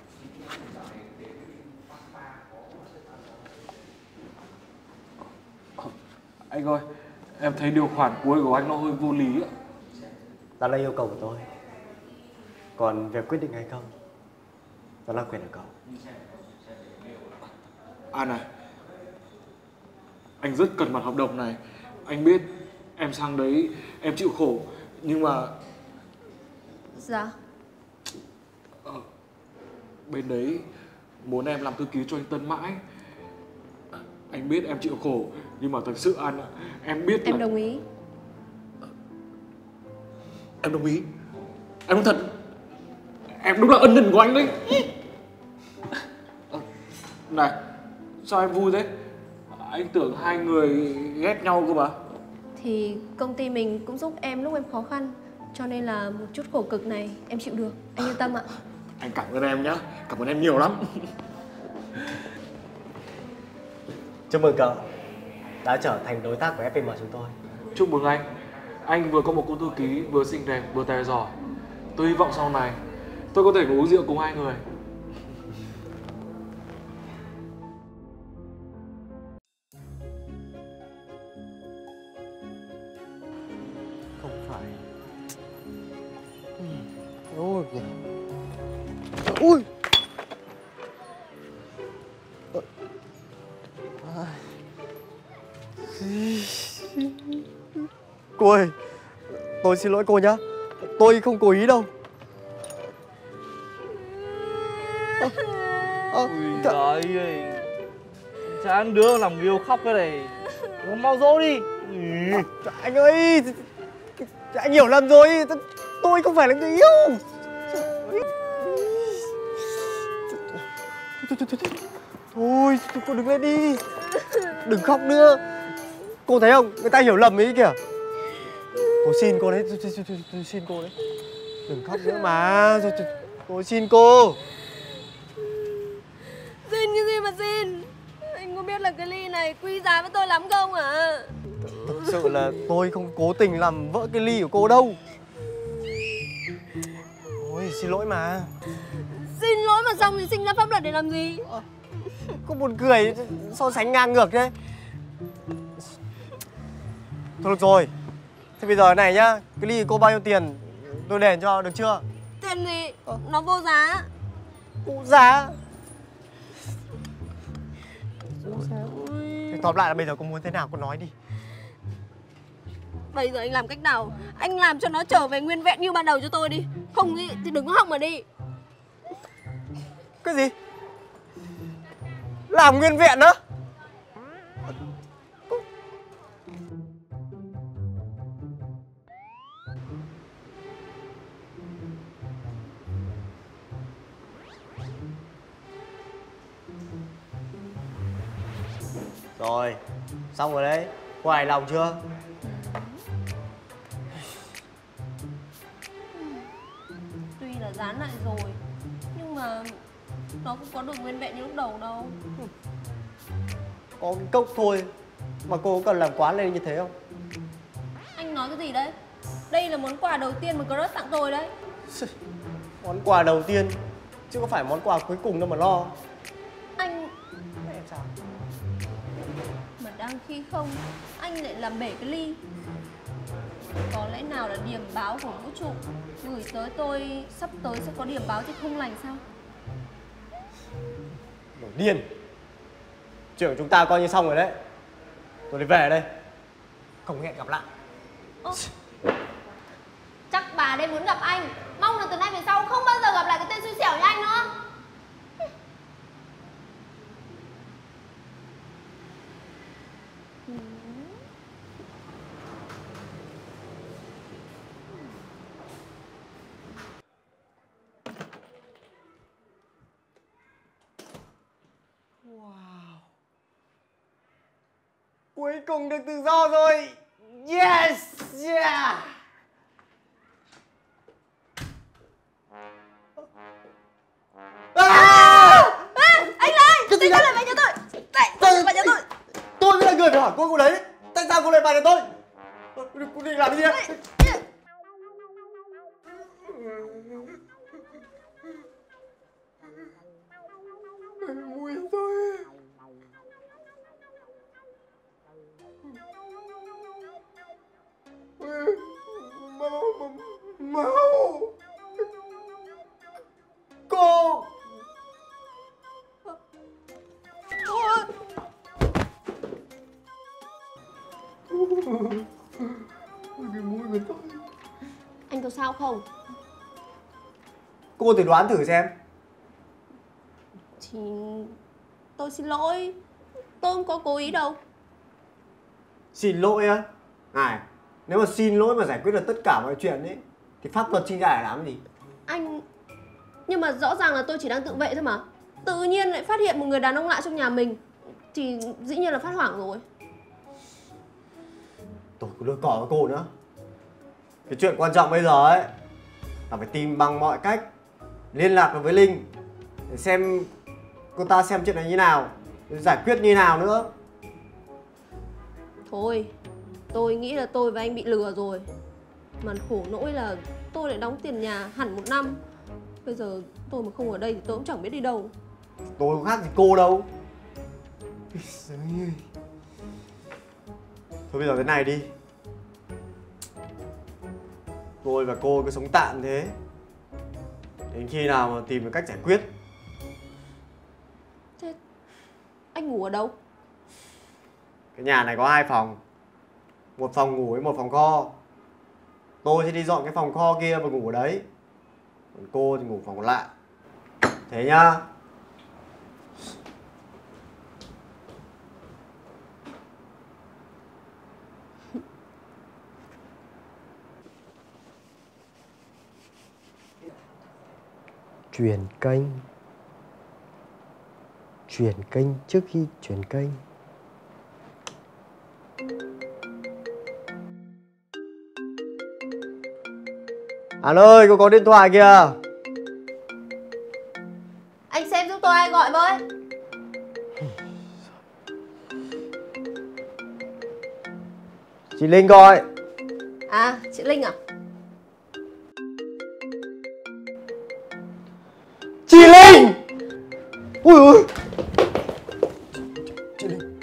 Anh ơi, em thấy điều khoản cuối của anh nó hơi vô lý ạ. Đó là yêu cầu của tôi. Còn việc quyết định hay không, đó là quyền của cậu. An này, anh rất cần bản hợp đồng này. Anh biết em sang đấy em chịu khổ, nhưng mà Dạ. Bên đấy muốn em làm thư ký cho anh Tân mãi. Anh biết em chịu khổ, nhưng mà thật sự An ạ, em biết Em là... đồng ý. Em đồng ý. Em nói thật, em đúng là ân nhân của anh đấy. Này, sao em vui thế? Anh tưởng hai người ghét nhau cơ mà. Thì công ty mình cũng giúp em lúc em khó khăn, cho nên là một chút khổ cực này em chịu được. Anh yên tâm ạ. Anh cảm ơn em nhá, cảm ơn em nhiều lắm. Chúc mừng cậu đã trở thành đối tác của FPM chúng tôi. Chúc mừng anh. Anh vừa có một cô thư ký vừa xinh đẹp vừa tài giỏi. Tôi hy vọng sau này tôi có thể uống rượu cùng hai người. không phải. Ôi kìa. Ui. Cô ơi, tôi xin lỗi cô nhá. Tôi không cố ý đâu. Ui giời ơi, chán đứa làm yêu khóc cái này. Mau dỗ đi. Anh ơi, anh hiểu lầm rồi. Tôi không phải là người yêu. Thôi, cô đứng lên đi. Đừng khóc nữa. Cô thấy không, người ta hiểu lầm ấy kìa. Tôi xin cô đấy, tôi xin cô đấy. Đừng khóc nữa mà. Tôi xin cô. Xin cái gì mà xin? Anh có biết là cái ly này quý giá với tôi lắm không hả? Thực sự là tôi không cố tình làm vỡ cái ly của cô đâu. Ôi, xin lỗi mà. Xin lỗi mà xong thì sinh ra pháp luật để làm gì? Có buồn cười, so sánh ngang ngược thế. Thôi được rồi. Thế bây giờ này nhá, cái ly của cô bao nhiêu tiền tôi đền cho, được chưa? Tiền gì? Nó vô giá. Vô giá? Thế tóm lại là bây giờ cô muốn thế nào cô nói đi. Bây giờ anh làm cách nào? Anh làm cho nó trở về nguyên vẹn như ban đầu cho tôi đi. Không thì đừng có hòng mà đi. Cái gì? Làm nguyên vẹn đó? Rồi, xong rồi đấy. Cô hài lòng chưa? Tuy là dán lại rồi, nhưng mà nó không có được nguyên vẹn như lúc đầu đâu. Có cái cốc thôi mà cô có cần làm quán lên như thế không? Anh nói cái gì đấy? Đây là món quà đầu tiên mà Crush tặng tôi đấy. Món quà đầu tiên chứ có phải món quà cuối cùng đâu mà lo. Anh Em sao? mà đang khi không, anh lại làm bể cái ly. Có lẽ nào là điểm báo của vũ trụ gửi tới tôi sắp tới sẽ có điểm báo chứ không lành sao? Nổi điên. Chuyện của chúng ta coi như xong rồi đấy. Tôi đi về đây. Không hẹn gặp lại. Chắc bà đây muốn gặp anh. Mong là từ nay về sau không bao giờ gặp lại cái tên xui xẻo như anh nữa. Wow. Cuối cùng được tự do rồi. Yes. Yeah. Anh ơi, cái gì tại sao đấy? lại về nhà tôi? Tại sao lại về nhà tôi? Tôi mới là người phải hỏi cô đấy. Tại sao cô lại vào nhà tôi? Cô định làm cái gì đấy? Mùi tôi. Máu. Cô. Cái mũi của tôi. Anh có sao không? Cô thử đoán thử xem. Thì tôi xin lỗi. Tôi không có cố ý đâu. Xin lỗi á? Này, nếu mà xin lỗi mà giải quyết được tất cả mọi chuyện ấy thì pháp luật sinh ra để làm gì? Anh... Nhưng mà rõ ràng là tôi chỉ đang tự vệ thôi mà. Tự nhiên lại phát hiện một người đàn ông lạ trong nhà mình thì dĩ nhiên là phát hoảng rồi. Tôi có đưa cỏ với cô nữa. Cái chuyện quan trọng bây giờ ấy là phải tìm bằng mọi cách liên lạc được với Linh để xem cô ta xem chuyện này như nào, để giải quyết như nào nữa. Thôi, tôi nghĩ là tôi và anh bị lừa rồi. Mà khổ nỗi là tôi lại đóng tiền nhà hẳn 1 năm. Bây giờ tôi mà không ở đây thì tôi cũng chẳng biết đi đâu. Tôi không khác gì cô đâu. Thôi bây giờ thế này đi. Tôi và cô cứ sống tạm thế đến khi nào mà tìm được cách giải quyết. Thế anh ngủ ở đâu? Cái nhà này có 2 phòng, một phòng ngủ với một phòng kho. Tôi sẽ đi dọn cái phòng kho kia và ngủ ở đấy, còn cô thì ngủ phòng còn lại. Thế nhá. Chuyển kênh. Chuyển kênh trước khi chuyển kênh. Anh ơi, cô có điện thoại kìa. Anh xem giúp tôi ai gọi với. Chị Linh gọi. À, chị Linh à? Chị Linh! Ui ôi! Chị Linh.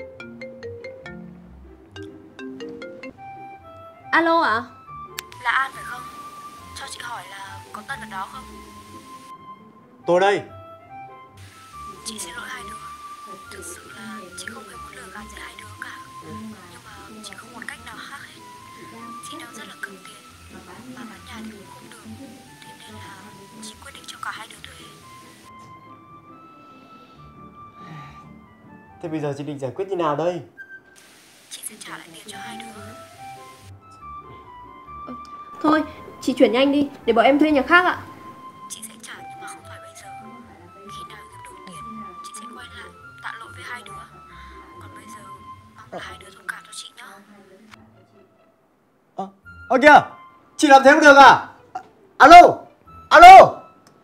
Alo ạ? Là An phải không? Cho chị hỏi là có Tân ở đó không? Tôi đây. Chị xin lỗi hai đứa. Thực sự là chị không hề muốn lừa gạt giữa hai đứa cả. Nhưng mà chị không còn cách nào khác hết. Chị đang rất là cần tiền, mà bán nhà thì cũng không được. Thế nên là chị quyết định cho cả hai đứa thuê. Thế bây giờ chị định giải quyết như nào đây? Chị sẽ trả lại tiền cho hai đứa. Thôi, chị chuyển nhanh đi, để bọn em thuê nhà khác ạ. Chị sẽ trả nhưng mà không phải bây giờ. Khi nào kiếm đủ tiền, chị sẽ quay lại tạ lỗi với hai đứa. Còn bây giờ, mong là hai đứa thông cảm cho chị nhá. Ơ kìa! Chị làm thế không được à? Alo! Alo!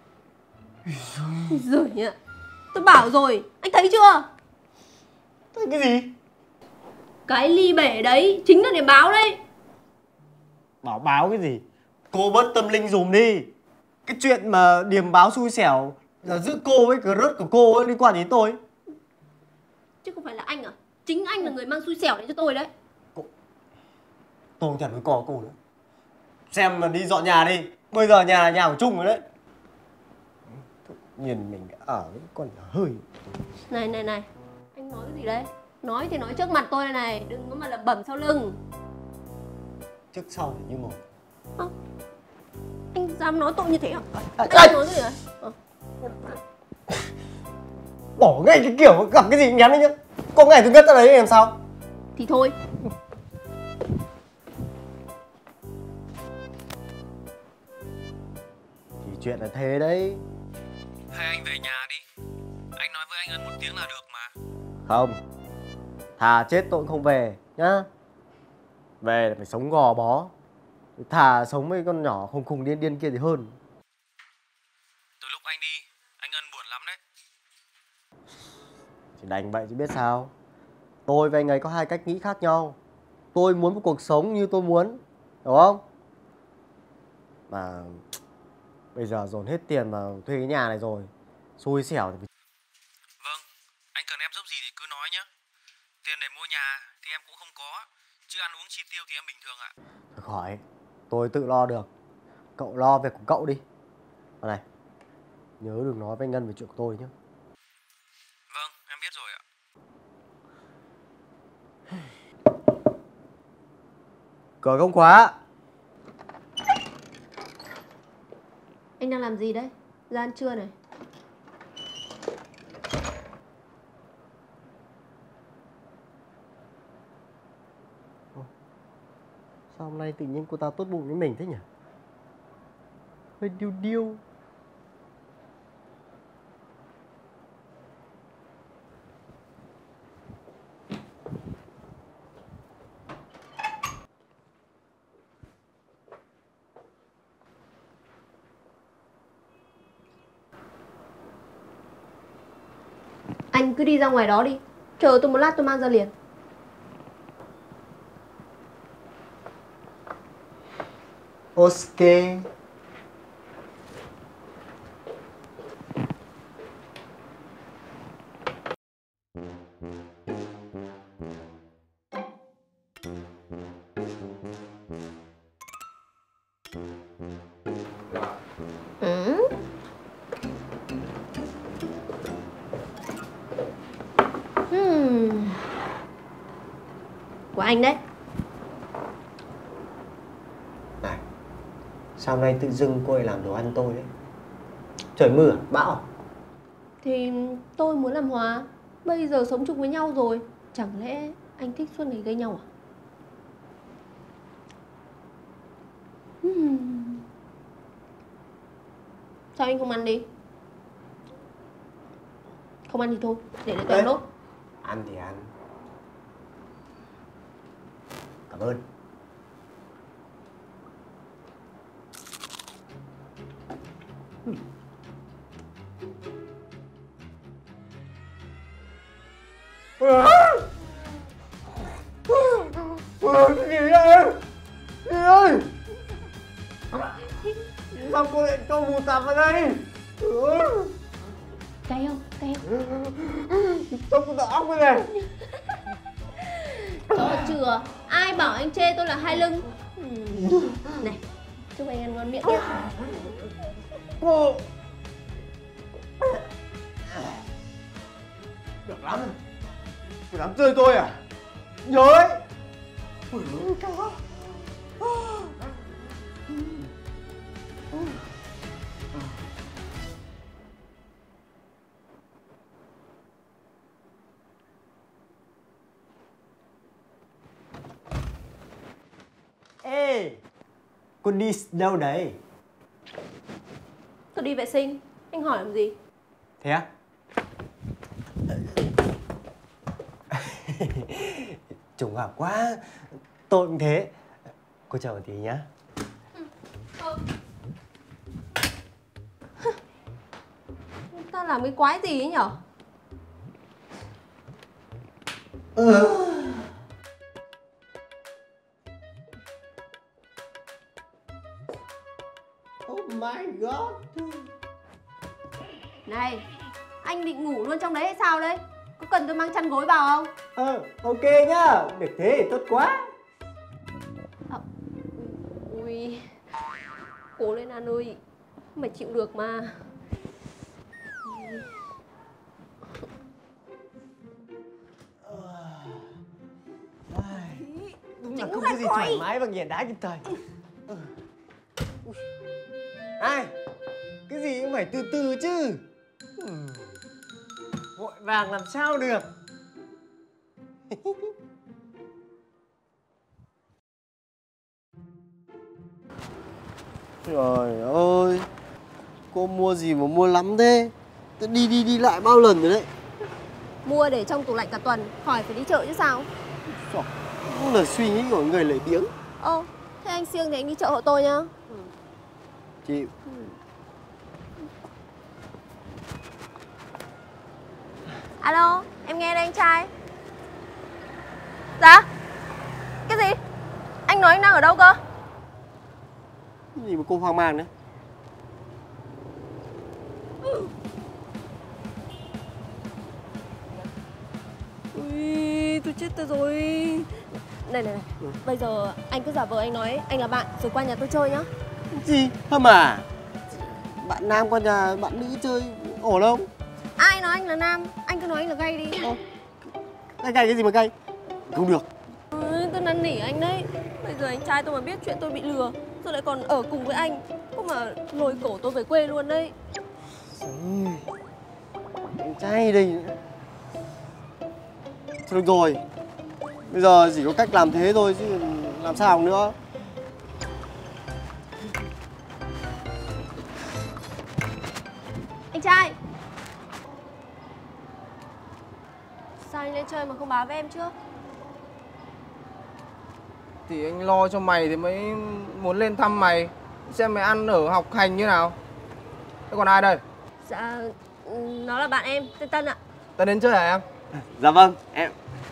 Giời ạ. Tôi bảo rồi, anh thấy chưa? Thế cái gì? Cái ly bể đấy chính là để báo đấy. Bảo báo cái gì? Cô bớt tâm linh dùm đi. Cái chuyện mà điềm báo xui xẻo là giữa cô với cái rớt của cô ấy liên quan đến tôi. Chứ không phải là anh à? Chính anh là người mang xui xẻo đến cho tôi đấy. Tôi không thèm với cò cô nữa. Xem mà đi dọn nhà đi. Bây giờ nhà là nhà của Trung rồi đấy. Nhìn mình ở với con hơi. Này này này, anh nói cái gì đấy? Nói thì nói trước mặt tôi này, đừng có mà lẩm bẩm sau lưng. Trước sau thì như một. Anh dám nói tôi như thế à? Anh Ê! nói cái gì đấy? Bỏ ngay cái kiểu gặp cái gì nhắn đi nhá. Có ngày tôi ngất ra đấy làm sao? Thì thôi. Thì chuyện là thế đấy. Hay anh về nhà đi. Anh nói với anh Ân một tiếng là được mà. Không. Thà chết tôi cũng không về nhá. Về là phải sống gò bó. Thà sống với con nhỏ khùng khùng điên điên kia thì hơn. Từ lúc anh đi, anh Ân buồn lắm đấy. Chỉ đành vậy chứ biết sao. Tôi và anh ấy có hai cách nghĩ khác nhau. Tôi muốn một cuộc sống như tôi muốn, hiểu không? Mà bây giờ dồn hết tiền vào thuê cái nhà này rồi, xui xẻo thì... Vâng, anh cần em giúp gì thì cứ nói nhé. Tiền để mua nhà thì em cũng không có, chứ ăn uống chi tiêu thì em bình thường ạ. Thôi khỏi, tôi tự lo được. Cậu lo việc của cậu đi. Này, nhớ đừng nói với anh Ngân về chuyện của tôi nhé. Vâng, em biết rồi ạ. Cửa không khóa. Anh đang làm gì đấy? Ra ăn trưa này. Sao hôm nay tự nhiên cô ta tốt bụng với mình thế nhỉ? Hơi điêu điêu. Anh cứ đi ra ngoài đó đi. Chờ tôi một lát tôi mang ra liền. Ok. anh đấy. Này, sao hôm nay tự dưng cô lại làm đồ ăn tôi đấy? Trời mưa à? Bão à? Thì tôi muốn làm hòa. Bây giờ sống chung với nhau rồi, chẳng lẽ anh thích suốt ngày gây nhau à? Sao anh không ăn đi? Không ăn thì thôi, để tôi ăn nốt. Ăn thì ăn. Cảm ơn. Cái gì vậy? Gì ơi? Sao cô lại cho mù tạt vào đây? Cay không? Cay không? Sao cô tạo óc cái này? Có chừa, ai bảo anh chê tôi là hai lưng. Này, chúc anh ăn ngon miệng nhé. Cô được lắm. Cô dám chơi tôi à? Nhớ ấy. Ôi ơi, cao quá. Ê, con đi đâu đấy? Tôi đi vệ sinh, anh hỏi làm gì? Thế á? Trùng hợp quá. Tôi cũng thế. Cô chờ một tí nhá. Ta làm cái quái gì ấy nhở? Oh my god. Này, anh định ngủ luôn trong đấy hay sao đấy? Có cần tôi mang chăn gối vào không? Ok nhá. Được thế thì tốt quá. Ui, cố lên An ơi, mày chịu được mà. Đúng là không có gì thoải mái bằng nghiền đá kịp thời. Ai? Cái gì cũng phải từ từ chứ. Vội vàng làm sao được. Trời ơi, cô mua gì mà mua lắm thế? Tôi đi lại bao lần rồi đấy. Mua để trong tủ lạnh cả tuần, khỏi phải đi chợ chứ sao? Cũng là suy nghĩ của người lười biếng. Thế anh siêng thì anh đi chợ hộ tôi nhá. Chịu. Alo, em nghe đây anh trai. Dạ? Cái gì? Anh nói anh đang ở đâu cơ? Cái gì mà cô hoang mang đấy? Ui, tôi chết tôi rồi. Này, bây giờ anh cứ giả vờ anh nói anh là bạn rồi qua nhà tôi chơi nhá. Gì? Hâm à? Bạn nam qua nhà bạn nữ chơi ổn không? Ai nói anh là nam, anh cứ nói anh là gay đi. Gay cái gì mà gay? Không được. Tôi năn nỉ anh đấy. Bây giờ anh trai tôi mà biết chuyện tôi bị lừa rồi lại còn ở cùng với anh, có mà lôi cổ tôi về quê luôn đấy. Anh trai đây nữa. Thôi được rồi, bây giờ chỉ có cách làm thế thôi chứ làm sao nữa. Anh trai, sao anh lên chơi mà không báo với em trước? Thì anh lo cho mày thì mới muốn lên thăm mày, xem mày ăn ở học hành như nào. Thế còn ai đây? Dạ, nó là bạn em, tên Tân ạ. Tân đến chơi hả em? Dạ vâng, em.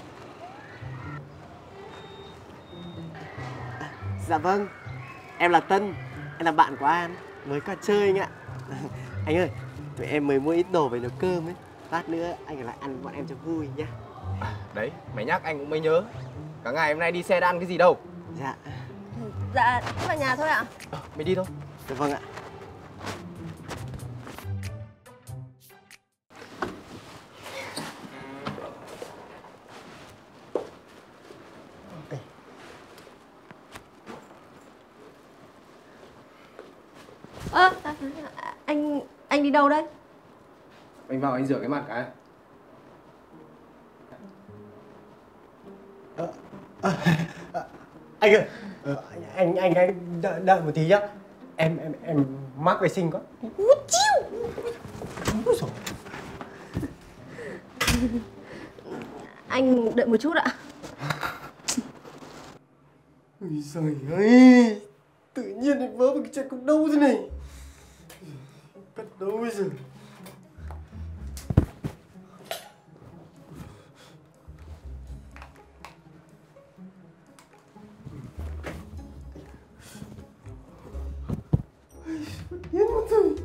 Dạ vâng, em là Tân, em là bạn của An, mới qua chơi anh ạ. Anh ơi, tụi em mới mua ít đồ về nấu cơm ấy. Lát nữa anh ở lại ăn bọn em cho vui nhá. Đấy, mày nhắc anh cũng mới nhớ. Cả ngày hôm nay đi xe đã ăn cái gì đâu. Dạ. Dạ, cứ vào nhà thôi ạ. Mày đi thôi. Dạ vâng ạ. Anh đi đâu đấy? Anh vào anh rửa cái mặt cái. Anh ơi, anh đợi một tí nhá. Em mắc vệ sinh quá. Út chiu. Úi dồi. Anh đợi một chút ạ. Ôi giời ơi, tự nhiên lại vớ vào cái chuyện cục đâu thế này. Cất đâu bây giờ. Yên một thôi.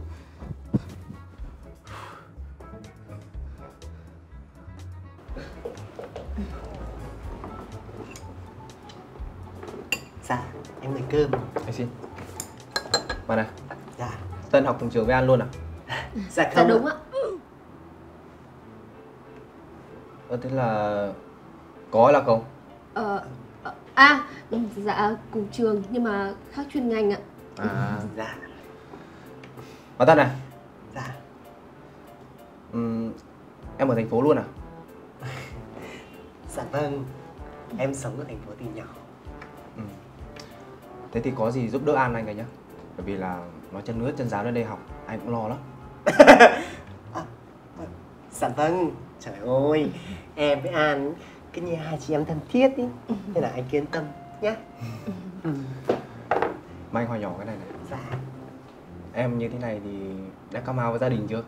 Dạ, em mời cơm. Anh xin. Mà này. Dạ. Tân học cùng trường với An luôn à? Dạ không. Dạ đúng ạ. Thế là có hay là không? Dạ cùng trường nhưng mà khác chuyên ngành ạ. Dạ. Mà Tân này. Dạ. Em ở thành phố luôn à? Dạ vâng. Em sống ở thành phố từ nhỏ. Thế thì có gì giúp đỡ An anh cái nhá. Bởi vì là nó chân nước chân ráo lên đây học, anh cũng lo lắm. Dạ vâng. Trời ơi, em với An cứ như hai chị em thân thiết ý. Nên là anh cứ yên tâm nhá. Mà anh hỏi nhỏ cái này này. Dạ. Em như thế này thì đã come out với gia đình chưa?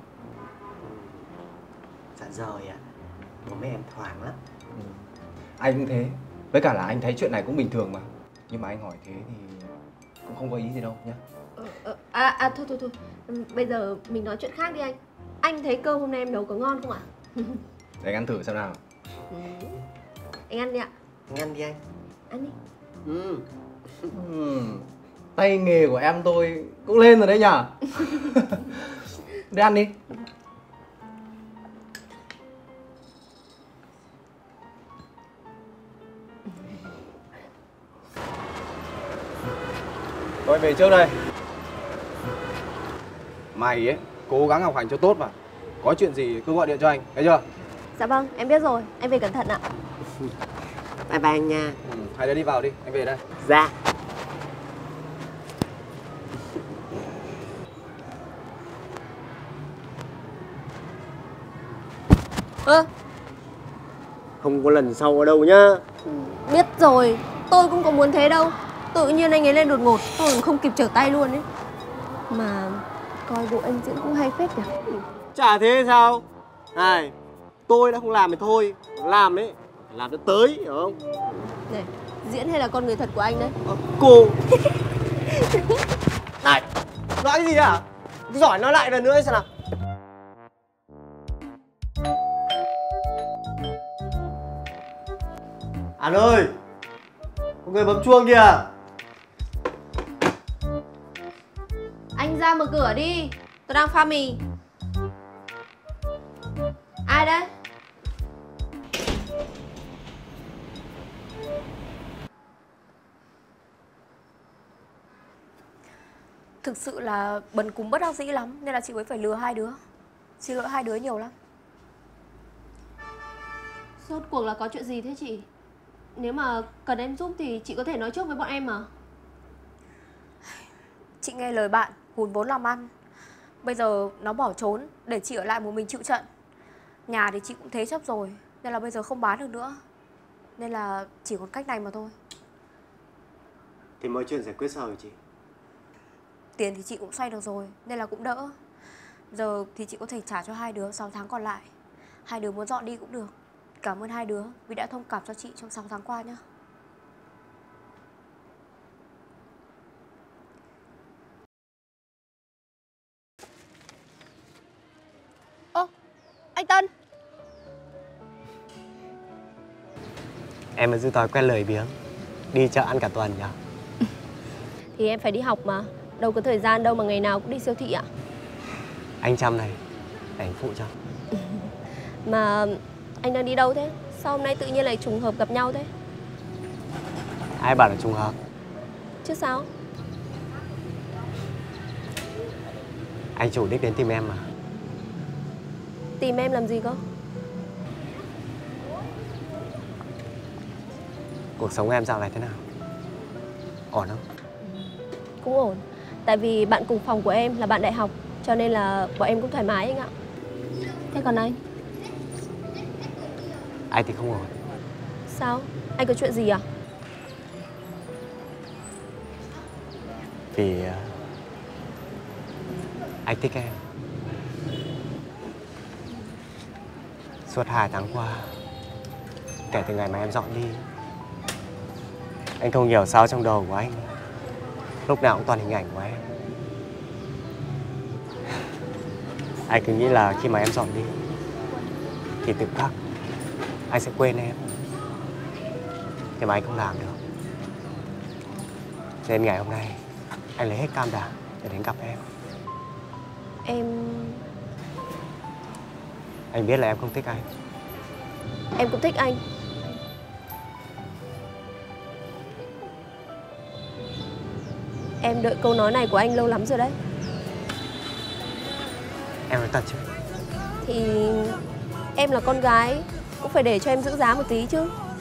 Dạ rồi ạ. Bố mẹ em thoáng lắm. Anh cũng thế. Với cả là anh thấy chuyện này cũng bình thường mà. Nhưng mà anh hỏi thế thì cũng không có ý gì đâu nhá. Thôi. Bây giờ mình nói chuyện khác đi anh. Anh thấy cơm hôm nay em nấu có ngon không ạ? Để anh ăn thử xem nào. Anh ăn đi ạ. Anh ăn đi anh. Ăn đi. Tay nghề của em tôi cũng lên rồi đấy nhở. Đi ăn đi. Tôi về trước đây. Mày ấy, cố gắng học hành cho tốt mà. Có chuyện gì cứ gọi điện cho anh, thấy chưa? Dạ vâng, em biết rồi. Em về cẩn thận ạ. Bye bye anh nha. Hai đứa đi vào đi, anh về đây. Dạ. Không có lần sau ở đâu nhá. Biết rồi, tôi cũng có muốn thế đâu. Tự nhiên anh ấy lên đột ngột, tôi cũng không kịp trở tay luôn ấy. Mà coi bộ anh diễn cũng hay phết nhỉ. Chả thế sao? Này, tôi đã không làm thì thôi. Làm ấy, phải làm cho tới, hiểu không? Này, diễn hay là con người thật của anh đấy? Cô. Này, nói cái gì à? Giỏi nói lại lần nữa xem nào. An ơi, có người bấm chuông kìa. Anh ra mở cửa đi, tôi đang pha mì. Ai đấy? Thực sự là bần cùng bất đắc dĩ lắm nên là chị mới phải lừa hai đứa. Xin lỗi hai đứa nhiều lắm. Rốt cuộc là có chuyện gì thế chị? Nếu mà cần em giúp thì chị có thể nói trước với bọn em mà. Chị nghe lời bạn, hùn vốn làm ăn. Bây giờ nó bỏ trốn để chị ở lại một mình chịu trận. Nhà thì chị cũng thế chấp rồi, nên là bây giờ không bán được nữa. Nên là chỉ còn cách này mà thôi. Thì mọi chuyện giải quyết sao rồi chị? Tiền thì chị cũng xoay được rồi, nên là cũng đỡ. Giờ thì chị có thể trả cho hai đứa 6 tháng còn lại. Hai đứa muốn dọn đi cũng được. Cảm ơn hai đứa vì đã thông cảm cho chị trong 6 tháng qua nhá. Ơ, anh Tân. Em mà giữ thói quen lười biếng, đi chợ ăn cả tuần nhỉ? Thì em phải đi học mà. Đâu có thời gian đâu mà ngày nào cũng đi siêu thị ạ. Anh chăm này, để anh phụ cho. Mà anh đang đi đâu thế? Sao hôm nay tự nhiên lại trùng hợp gặp nhau thế? Ai bảo là trùng hợp? Chứ sao? Anh chủ đích đến tìm em mà. Tìm em làm gì cơ? Cuộc sống em dạo này thế nào? Ổn không? Cũng ổn. Tại vì bạn cùng phòng của em là bạn đại học, cho nên là bọn em cũng thoải mái anh ạ. Thế còn anh? Anh thì không ổn. Sao? Anh có chuyện gì à? Vì anh thích em. Suốt 2 tháng qua, kể từ ngày mà em dọn đi, anh không hiểu sao trong đầu của anh lúc nào cũng toàn hình ảnh của em. Anh cứ nghĩ là khi mà em dọn đi thì tự khắc anh sẽ quên em. Nhưng mà anh không làm được. Nên ngày hôm nay anh lấy hết can đảm để đến gặp em. Anh biết là em không thích anh. Em cũng thích anh. Em đợi câu nói này của anh lâu lắm rồi đấy. Em nói thật chứ? Thì em là con gái, cũng phải để cho em giữ giá một tí chứ.